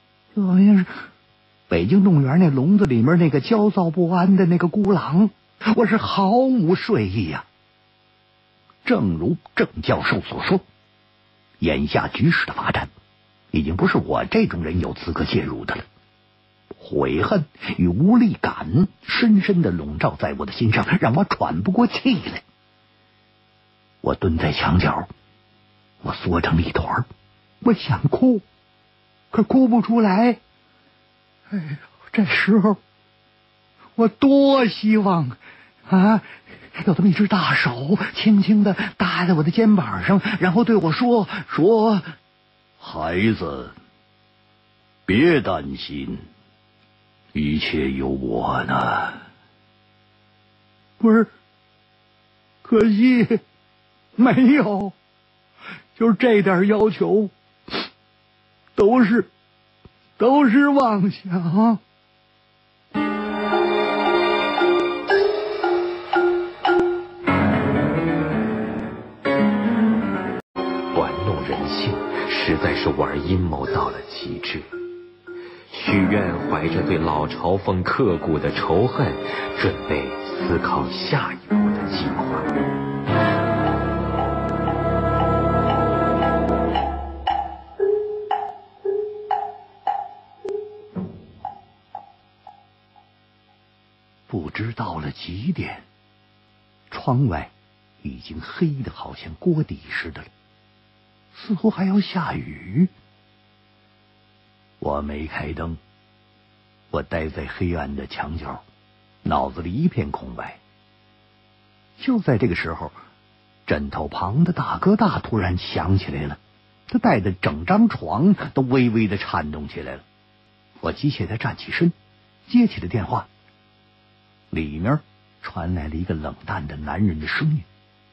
北京动物园那笼子里面那个焦躁不安的那个孤狼，我是毫无睡意呀。正如郑教授所说，眼下局势的发展已经不是我这种人有资格介入的了。悔恨与无力感深深的笼罩在我的心上，让我喘不过气来。我蹲在墙角，我缩成一团，我想哭，可哭不出来。这时候我多希望有这么一只大手轻轻的搭在我的肩膀上，然后对我说：“孩子，别担心，一切有我呢。”不是，可惜没有，就是这点要求都是妄想。 玩弄人性，实在是玩阴谋到了极致。许愿怀着对老朝奉刻骨的仇恨，准备思考下一步的计划。 不知到了几点，窗外已经黑得好像锅底似的了，似乎还要下雨。我没开灯，我待在黑暗的墙角，脑子里一片空白。就在这个时候，枕头旁的大哥大突然响起来了，他带的整张床都微微的颤动起来了。我机械地站起身，接起了电话，里面传来了一个冷淡的男人的声音：“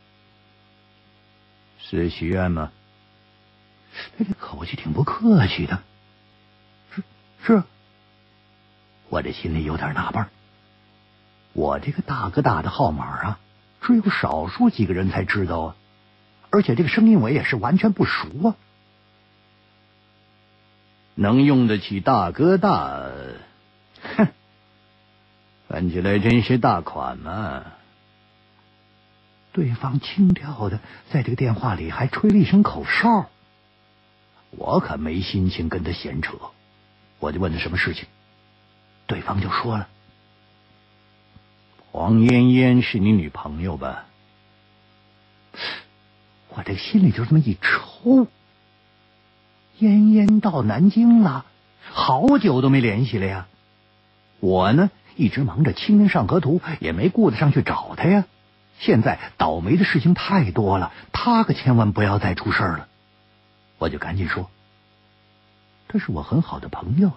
是许愿吗？”他这口气挺不客气的。是。我这心里有点纳闷，我这个大哥大的号码啊，只有少数几个人才知道啊，而且这个声音我也是完全不熟啊。能用得起大哥大，哼，看起来真是大款嘛。对方轻佻的在这个电话里还吹了一声口哨，我可没心情跟他闲扯，我就问他什么事情，对方就说了：“黄嫣嫣是你女朋友吧？”我这个心里就这么一抽，嫣嫣到南京了，好久都没联系了呀。我呢一直忙着《清明上河图》，也没顾得上去找他呀。现在倒霉的事情太多了，他可千万不要再出事了。我就赶紧说：“他是我很好的朋友。”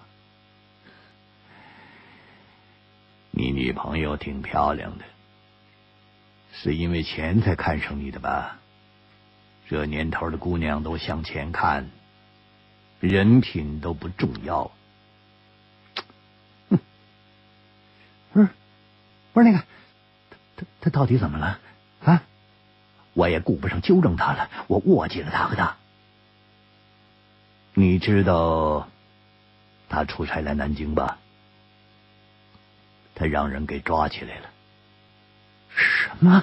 你女朋友挺漂亮的，是因为钱才看上你的吧？这年头的姑娘都向钱看，人品都不重要。不是那个，他到底怎么了啊？我也顾不上纠正他了，我握紧了大哥大。你知道他出差来南京吧？他让人给抓起来了。什么？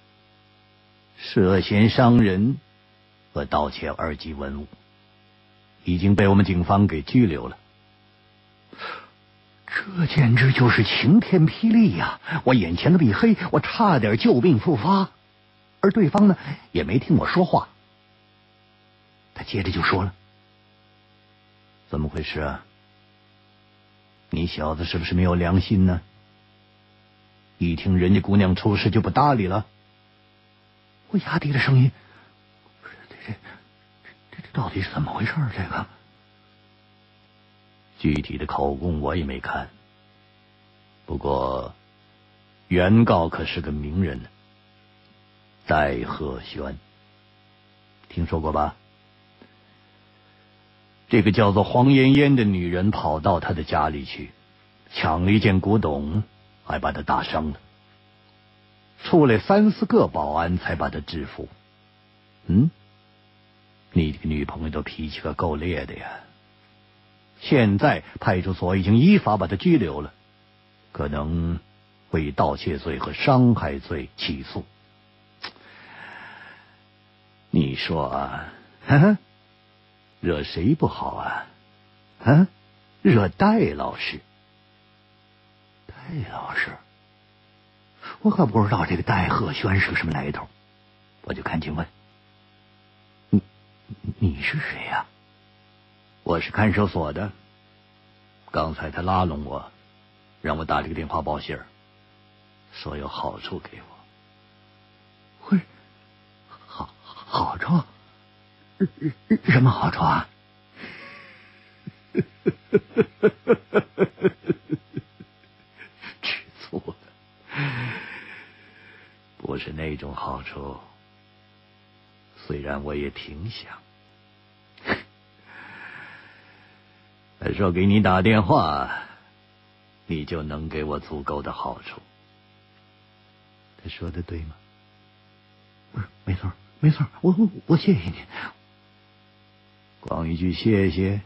涉嫌伤人和盗窃2级文物，已经被我们警方给拘留了。这简直就是晴天霹雳呀！我眼前的一黑，我差点旧病复发。而对方呢，也没听我说话，他接着就说了：“怎么回事啊？你小子是不是没有良心呢？一听人家姑娘出事就不搭理了。”我压低了声音：“这到底是怎么回事？这个具体的口供我也没看，不过原告可是个名人，戴鹤轩，听说过吧？这个叫做黄嫣嫣的女人跑到他的家里去，抢了一件古董，还把他打伤了。出来3、4个保安才把他制服。你这个女朋友的脾气可够烈的呀！现在派出所已经依法把他拘留了，可能会以盗窃罪和伤害罪起诉。你说啊，惹谁不好啊？惹戴老师。戴老师，我可不知道这个戴鹤轩是个什么来头，我就赶紧问：“你是谁呀？”“我是看守所的，刚才他拉拢我，让我打这个电话报信儿，说有好处给我。”“会好处？什么好处啊？”吃醋了，不是那种好处，虽然我也挺想。他说给你打电话，你就能给我足够的好处。他说的对吗？不是，没错，我谢谢你。光一句谢谢？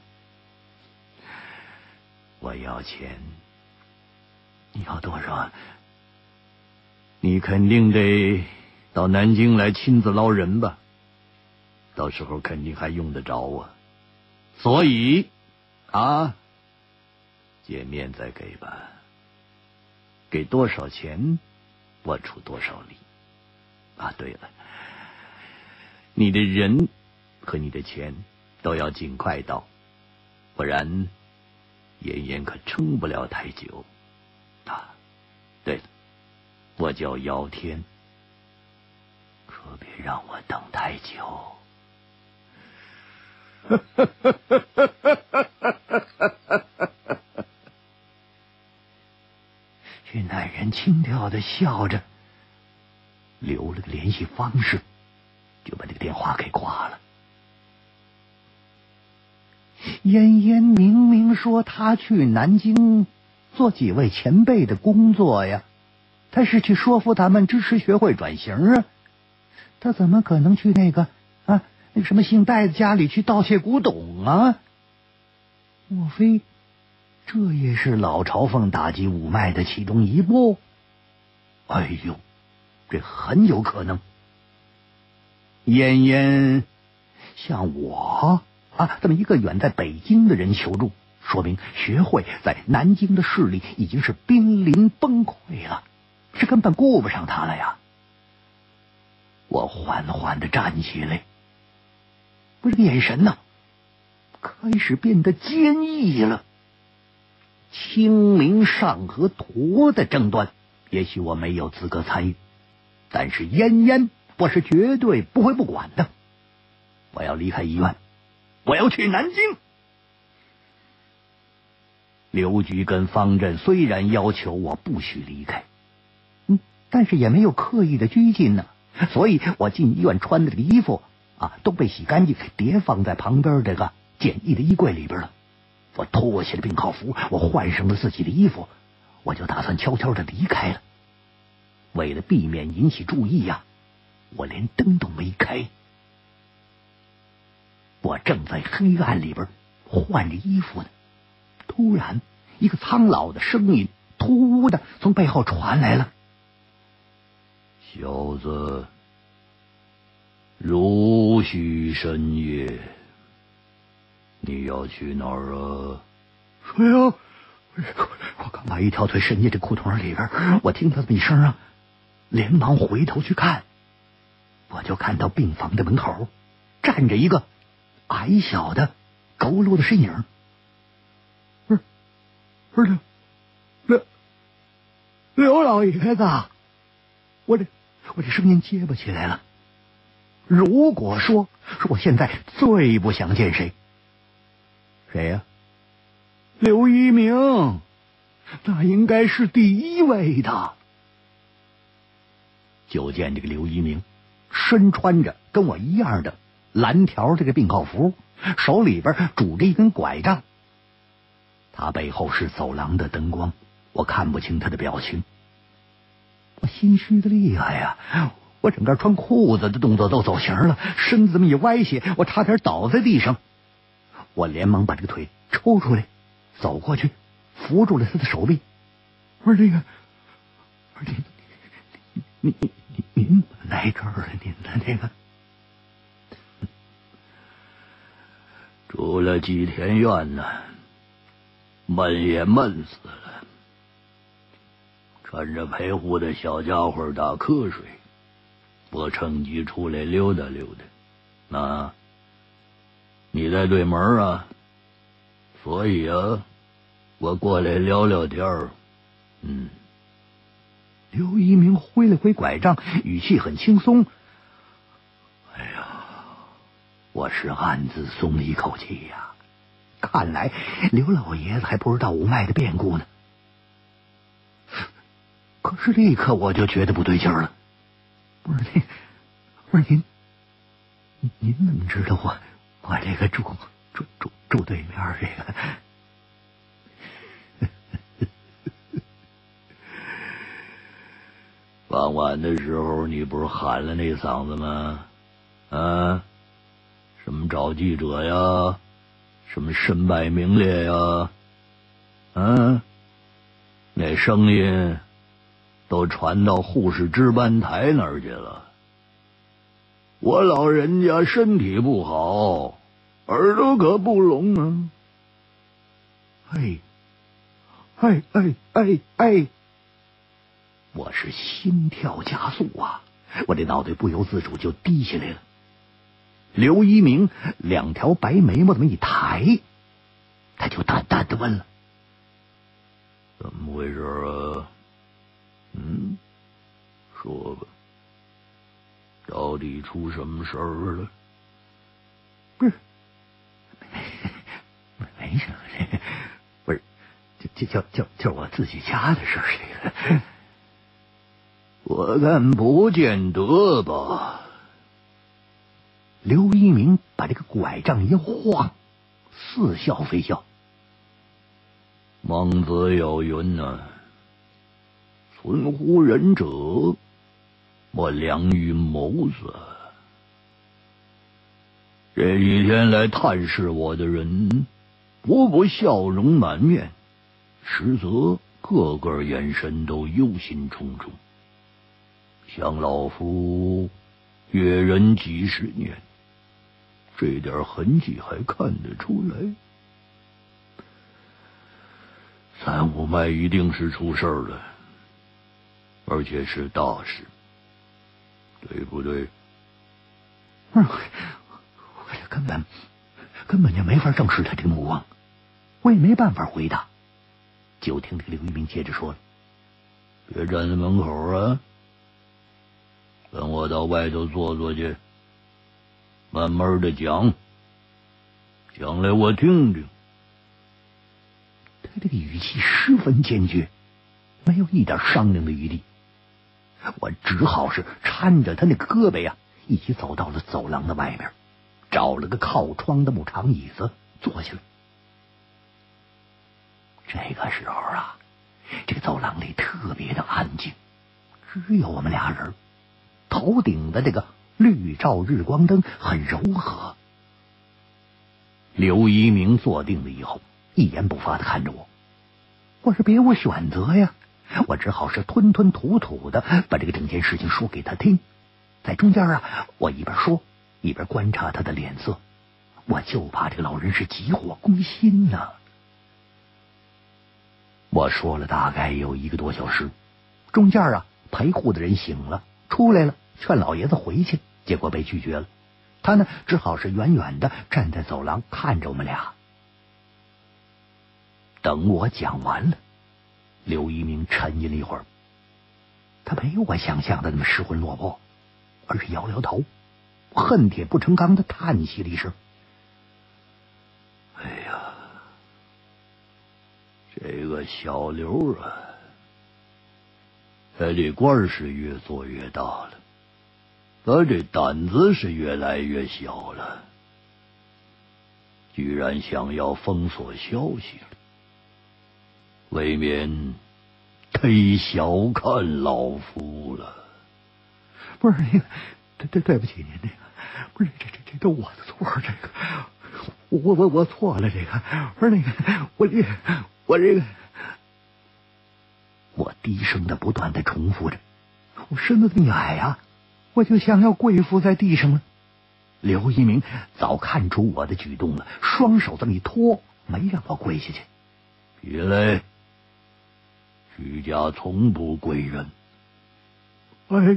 我要钱。你要多少？你肯定得到南京来亲自捞人吧？到时候肯定还用得着我，所以见面再给吧。 给多少钱，我出多少力。啊，对了，你的人和你的钱都要尽快到，不然妍妍可撑不了太久。啊，对了，我叫姚天，可别让我等太久。这男人轻佻的笑着，留了个联系方式，就把这个电话给挂了。妍妍明明说他去南京做几位前辈的工作呀，他是去说服他们支持学会转型啊，他怎么可能去那个什么姓戴的家里去盗窃古董啊？莫非这也是老朝奉打击五脉的其中一步？哎呦，这很有可能。妍妍向我这么一个远在北京的人求助，说明学会在南京的势力已经是濒临崩溃了，是根本顾不上他了呀。我缓缓地站起来，我这个眼神呢，开始变得坚毅了。清明上河图的争端，也许我没有资格参与，但是妍妍我是绝对不会不管的。我要离开医院，我要去南京。刘局跟方振虽然要求我不许离开，但是也没有刻意的拘禁呢，所以我进医院穿的这个衣服都被洗干净，叠放在旁边这个简易的衣柜里边了。我脱下了病号服，我换上了自己的衣服，我就打算悄悄的离开了。为了避免引起注意我连灯都没开。我正在黑暗里边换着衣服呢，突然一个苍老的声音突兀的从背后传来了：“小子，如许深夜，你要去哪儿啊？”哎呦，我刚把一条腿伸进这裤筒里边，我听他这么一声连忙回头去看，我就看到病房的门口站着一个矮小的佝偻的身影。不是刘老爷子，我这声音结巴起来了。如果说我现在最不想见谁呀？刘一鸣，那应该是第一位的。就见这个刘一鸣身穿着跟我一样的蓝条这个病号服，手里边拄着一根拐杖。他背后是走廊的灯光，我看不清他的表情。我心虚的厉害呀，我整个穿裤子的动作都走形了，身子这么一歪斜，我差点倒在地上。我连忙把这个腿抽出来，走过去扶住了他的手臂。我说您来这儿了？您的这个住了几天院呢，闷也闷死了，穿着陪护的小家伙打瞌睡，我趁机出来溜达溜达。你在对门所以我过来聊聊天儿。刘一鸣挥了挥拐杖，语气很轻松。哎呀，我是暗自松了一口气呀。看来刘老爷子还不知道五脉的变故呢。可是立刻我就觉得不对劲了。不是您怎么知道我这个住对面这个？傍晚的时候你不是喊了那嗓子吗？什么找记者呀，什么身败名裂呀，那声音都传到护士值班台那儿去了。我老人家身体不好，耳朵可不聋啊。 我是心跳加速啊，我这脑袋不由自主就低下来了。刘一鸣两条白眉毛这么一抬，他就淡淡的问了：“ 怎么回事啊？说吧，到底出什么事儿了？”“ 不是，没什么，不是，就我自己家的事儿。这个， 我看不见得吧。” 刘一鸣把这个拐杖一晃，似笑非笑：“ 孟子有云呢，存乎仁者，莫良于谋子。这几天来探视我的人，无不笑容满面，实则个个眼神都忧心忡忡。想老夫阅人几十年，这点痕迹还看得出来。三五脉一定是出事儿了，而且是大事，对不对？”“ 我这根本就没法正视他这个目光，我也没办法回答。”就听这个刘一鸣接着说了：“ 别站在门口啊，跟我到外头坐坐去，慢慢的讲来我听听。” 他这个语气十分坚决，没有一点商量的余地。我只好是搀着他那个胳膊呀，一起走到了走廊的外面，找了个靠窗的木长椅子坐下来。这个时候啊，这个走廊里特别的安静，只有我们俩人。头顶的这个绿照日光灯很柔和。刘一鸣坐定了以后，一言不发的看着我。我是别无选择呀，我只好是吞吞吐吐的把这个整件事情说给他听。在中间啊，我一边说一边观察他的脸色，我就怕这个老人是急火攻心呢。我说了大概有1个多小时，中间啊，陪护的人醒了，出来了，劝老爷子回去，结果被拒绝了。他呢，只好是远远的站在走廊看着我们俩。等我讲完了，刘一鸣沉吟了一会儿，他没有我想象的那么失魂落魄，而是摇摇头，恨铁不成钢的叹息了一声：“ 哎呀，这个小刘啊，他这官是越做越大了，他这胆子是越来越小了，居然想要封锁消息了，未免忒小看老夫了。”“ 不是那个，对不起您，那个不是这都我的错，这个我错了，这个不是那个我这个，我低声的不断的重复着，我身子那么矮呀，我就想要跪伏在地上了。刘一鸣早看出我的举动了，双手这么一托，没让我跪下去。 “别来，徐家从不跪人。”“ 哎，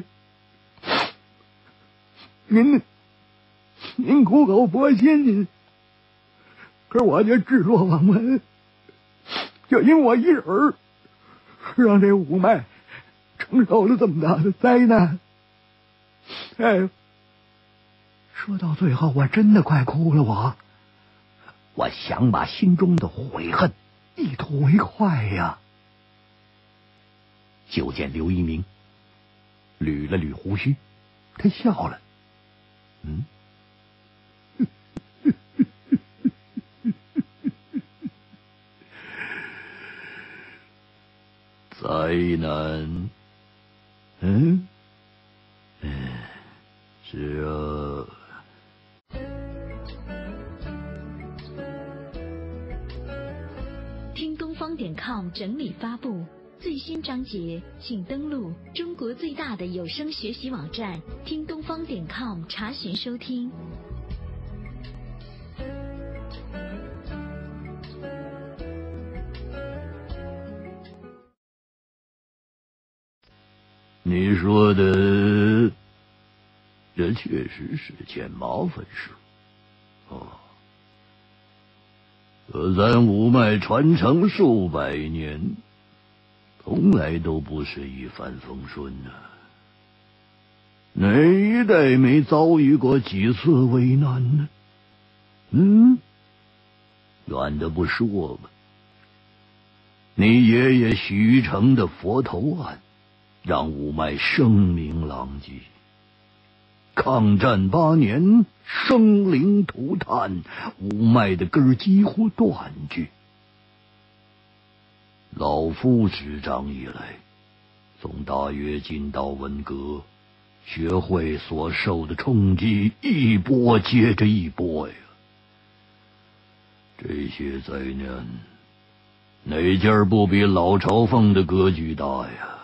您苦口婆心，可是我就置若罔闻，就因我一人让这五脉承受了这么大的灾难。哎，说到最后，我真的快哭了。我想把心中的悔恨一吐为快呀。”就见刘一鸣捋了捋胡须，他笑了：“ 灾难？是啊。” 听东方.com 整理发布最新章节，请登录中国最大的有声学习网站听东方.com查询收听。 你说的，这确实是件麻烦事。可咱五脉传承数百年，从来都不是一帆风顺啊。哪一代没遭遇过几次危难呢？远的不说吧，你爷爷许成的佛头案，让五脉声名狼藉。抗战8年，生灵涂炭，五脉的根几乎断绝。老夫执掌以来，从大跃进到文革，学会所受的冲击一波接着一波呀。这些灾难，哪件不比老朝奉的格局大呀？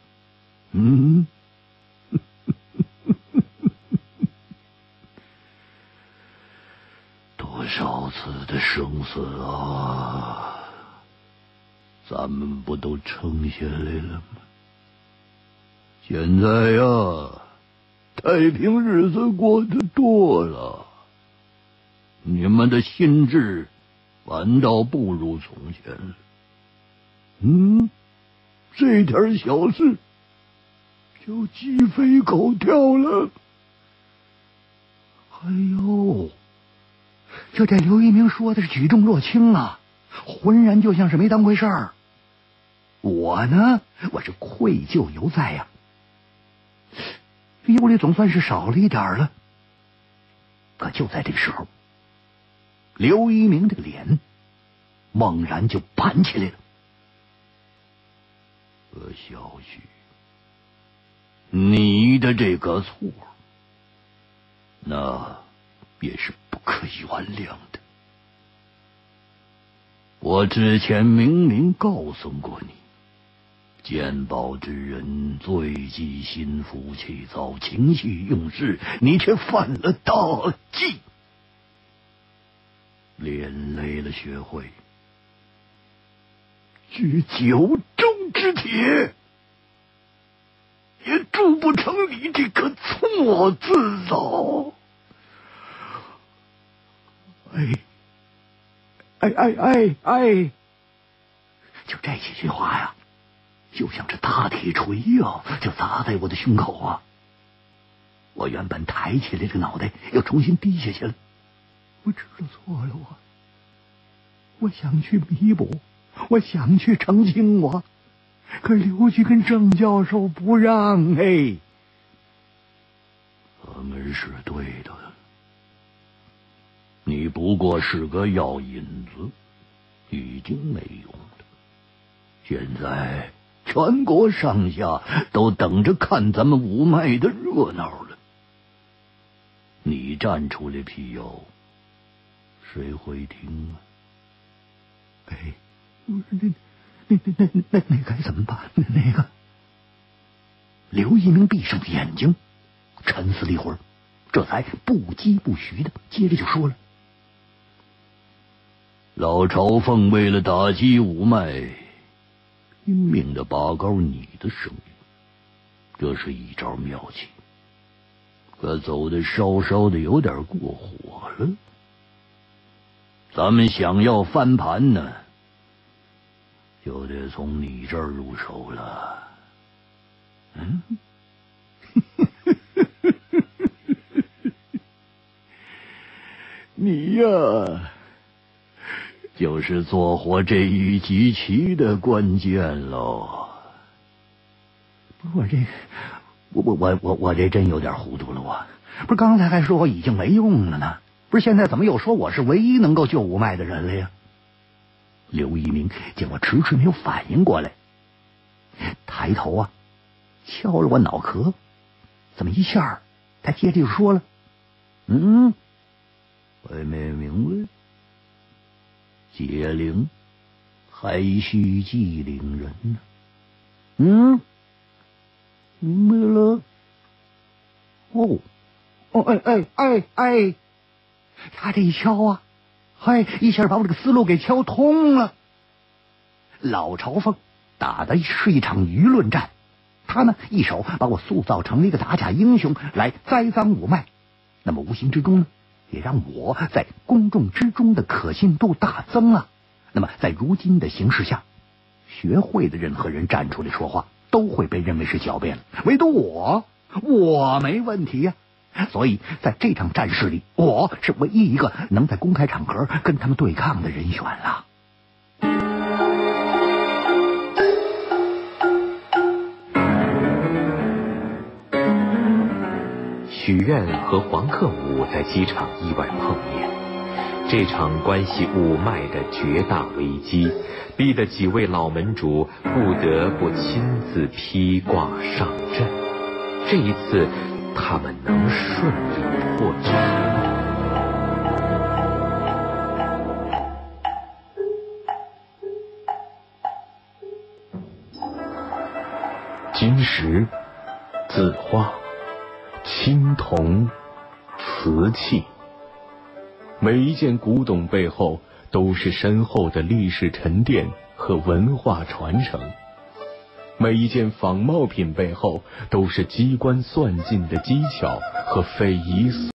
多少次的生死啊，咱们不都撑下来了吗？现在呀，太平日子过得多了，你们的心智反倒不如从前了。这点小事就鸡飞狗跳了。 哎呦，就这刘一鸣说的是举重若轻啊，浑然就像是没当回事儿。我呢，我是愧疚犹在呀，忧虑总算是少了一点了。可就在这个时候，刘一鸣的脸猛然就板起来了。 小许，你的这个错，那也是不可原谅的。我之前明明告诉过你，鉴宝之人最忌心浮气躁，情绪用事，你却犯了大忌，连累了学会。居九州之铁，也铸不成你这个错字啊！ 就这几句话呀，就像是大铁锤呀，就砸在我的胸口啊！我原本抬起来这脑袋，又重新低下去了。我知道错了，我想去弥补，我想去澄清可刘局跟郑教授不让。 他们是对的，你不过是个药引子，已经没用了。现在全国上下都等着看咱们五脉的热闹了。你站出来辟谣，谁会听啊？ 那该怎么办？那个刘一鸣闭上眼睛，沉思了一会儿，这才不疾不徐的接着就说了： 老朝奉为了打击五脉，拼命的拔高你的声誉，这是一招妙计，可走的稍稍的有点过火了。咱们想要翻盘呢，就得从你这儿入手了。你呀，就是做活这一局棋的关键喽。 我这真有点糊涂了，不是刚才还说我已经没用了呢，不是现在怎么又说我是唯一能够救五脉的人了呀？刘一鸣见我迟迟没有反应过来，抬头啊敲了我脑壳，这么一下他接着就说了： 我没明白，解铃还须系铃人呢。明白了。 他这一敲啊，一下把我这个思路给敲通了。老朝奉打的是一场舆论战， 他呢一手把我塑造成了一个打假英雄来栽赃我脉，那么无形之中呢，也让我在公众之中的可信度大增啊。那么在如今的形势下，学会的任何人站出来说话都会被认为是狡辩了，唯独我没问题呀。所以在这场战事里，我是唯一一个能在公开场合跟他们对抗的人选了。 许愿和黄克武在机场意外碰面，这场关系五脉的绝大危机，逼得几位老门主不得不亲自披挂上阵。这一次，他们能顺利破局吗？ 金石、字画、青铜、瓷器，每一件古董背后都是深厚的历史沉淀和文化传承，每一件仿冒品背后都是机关算尽的技巧和匪夷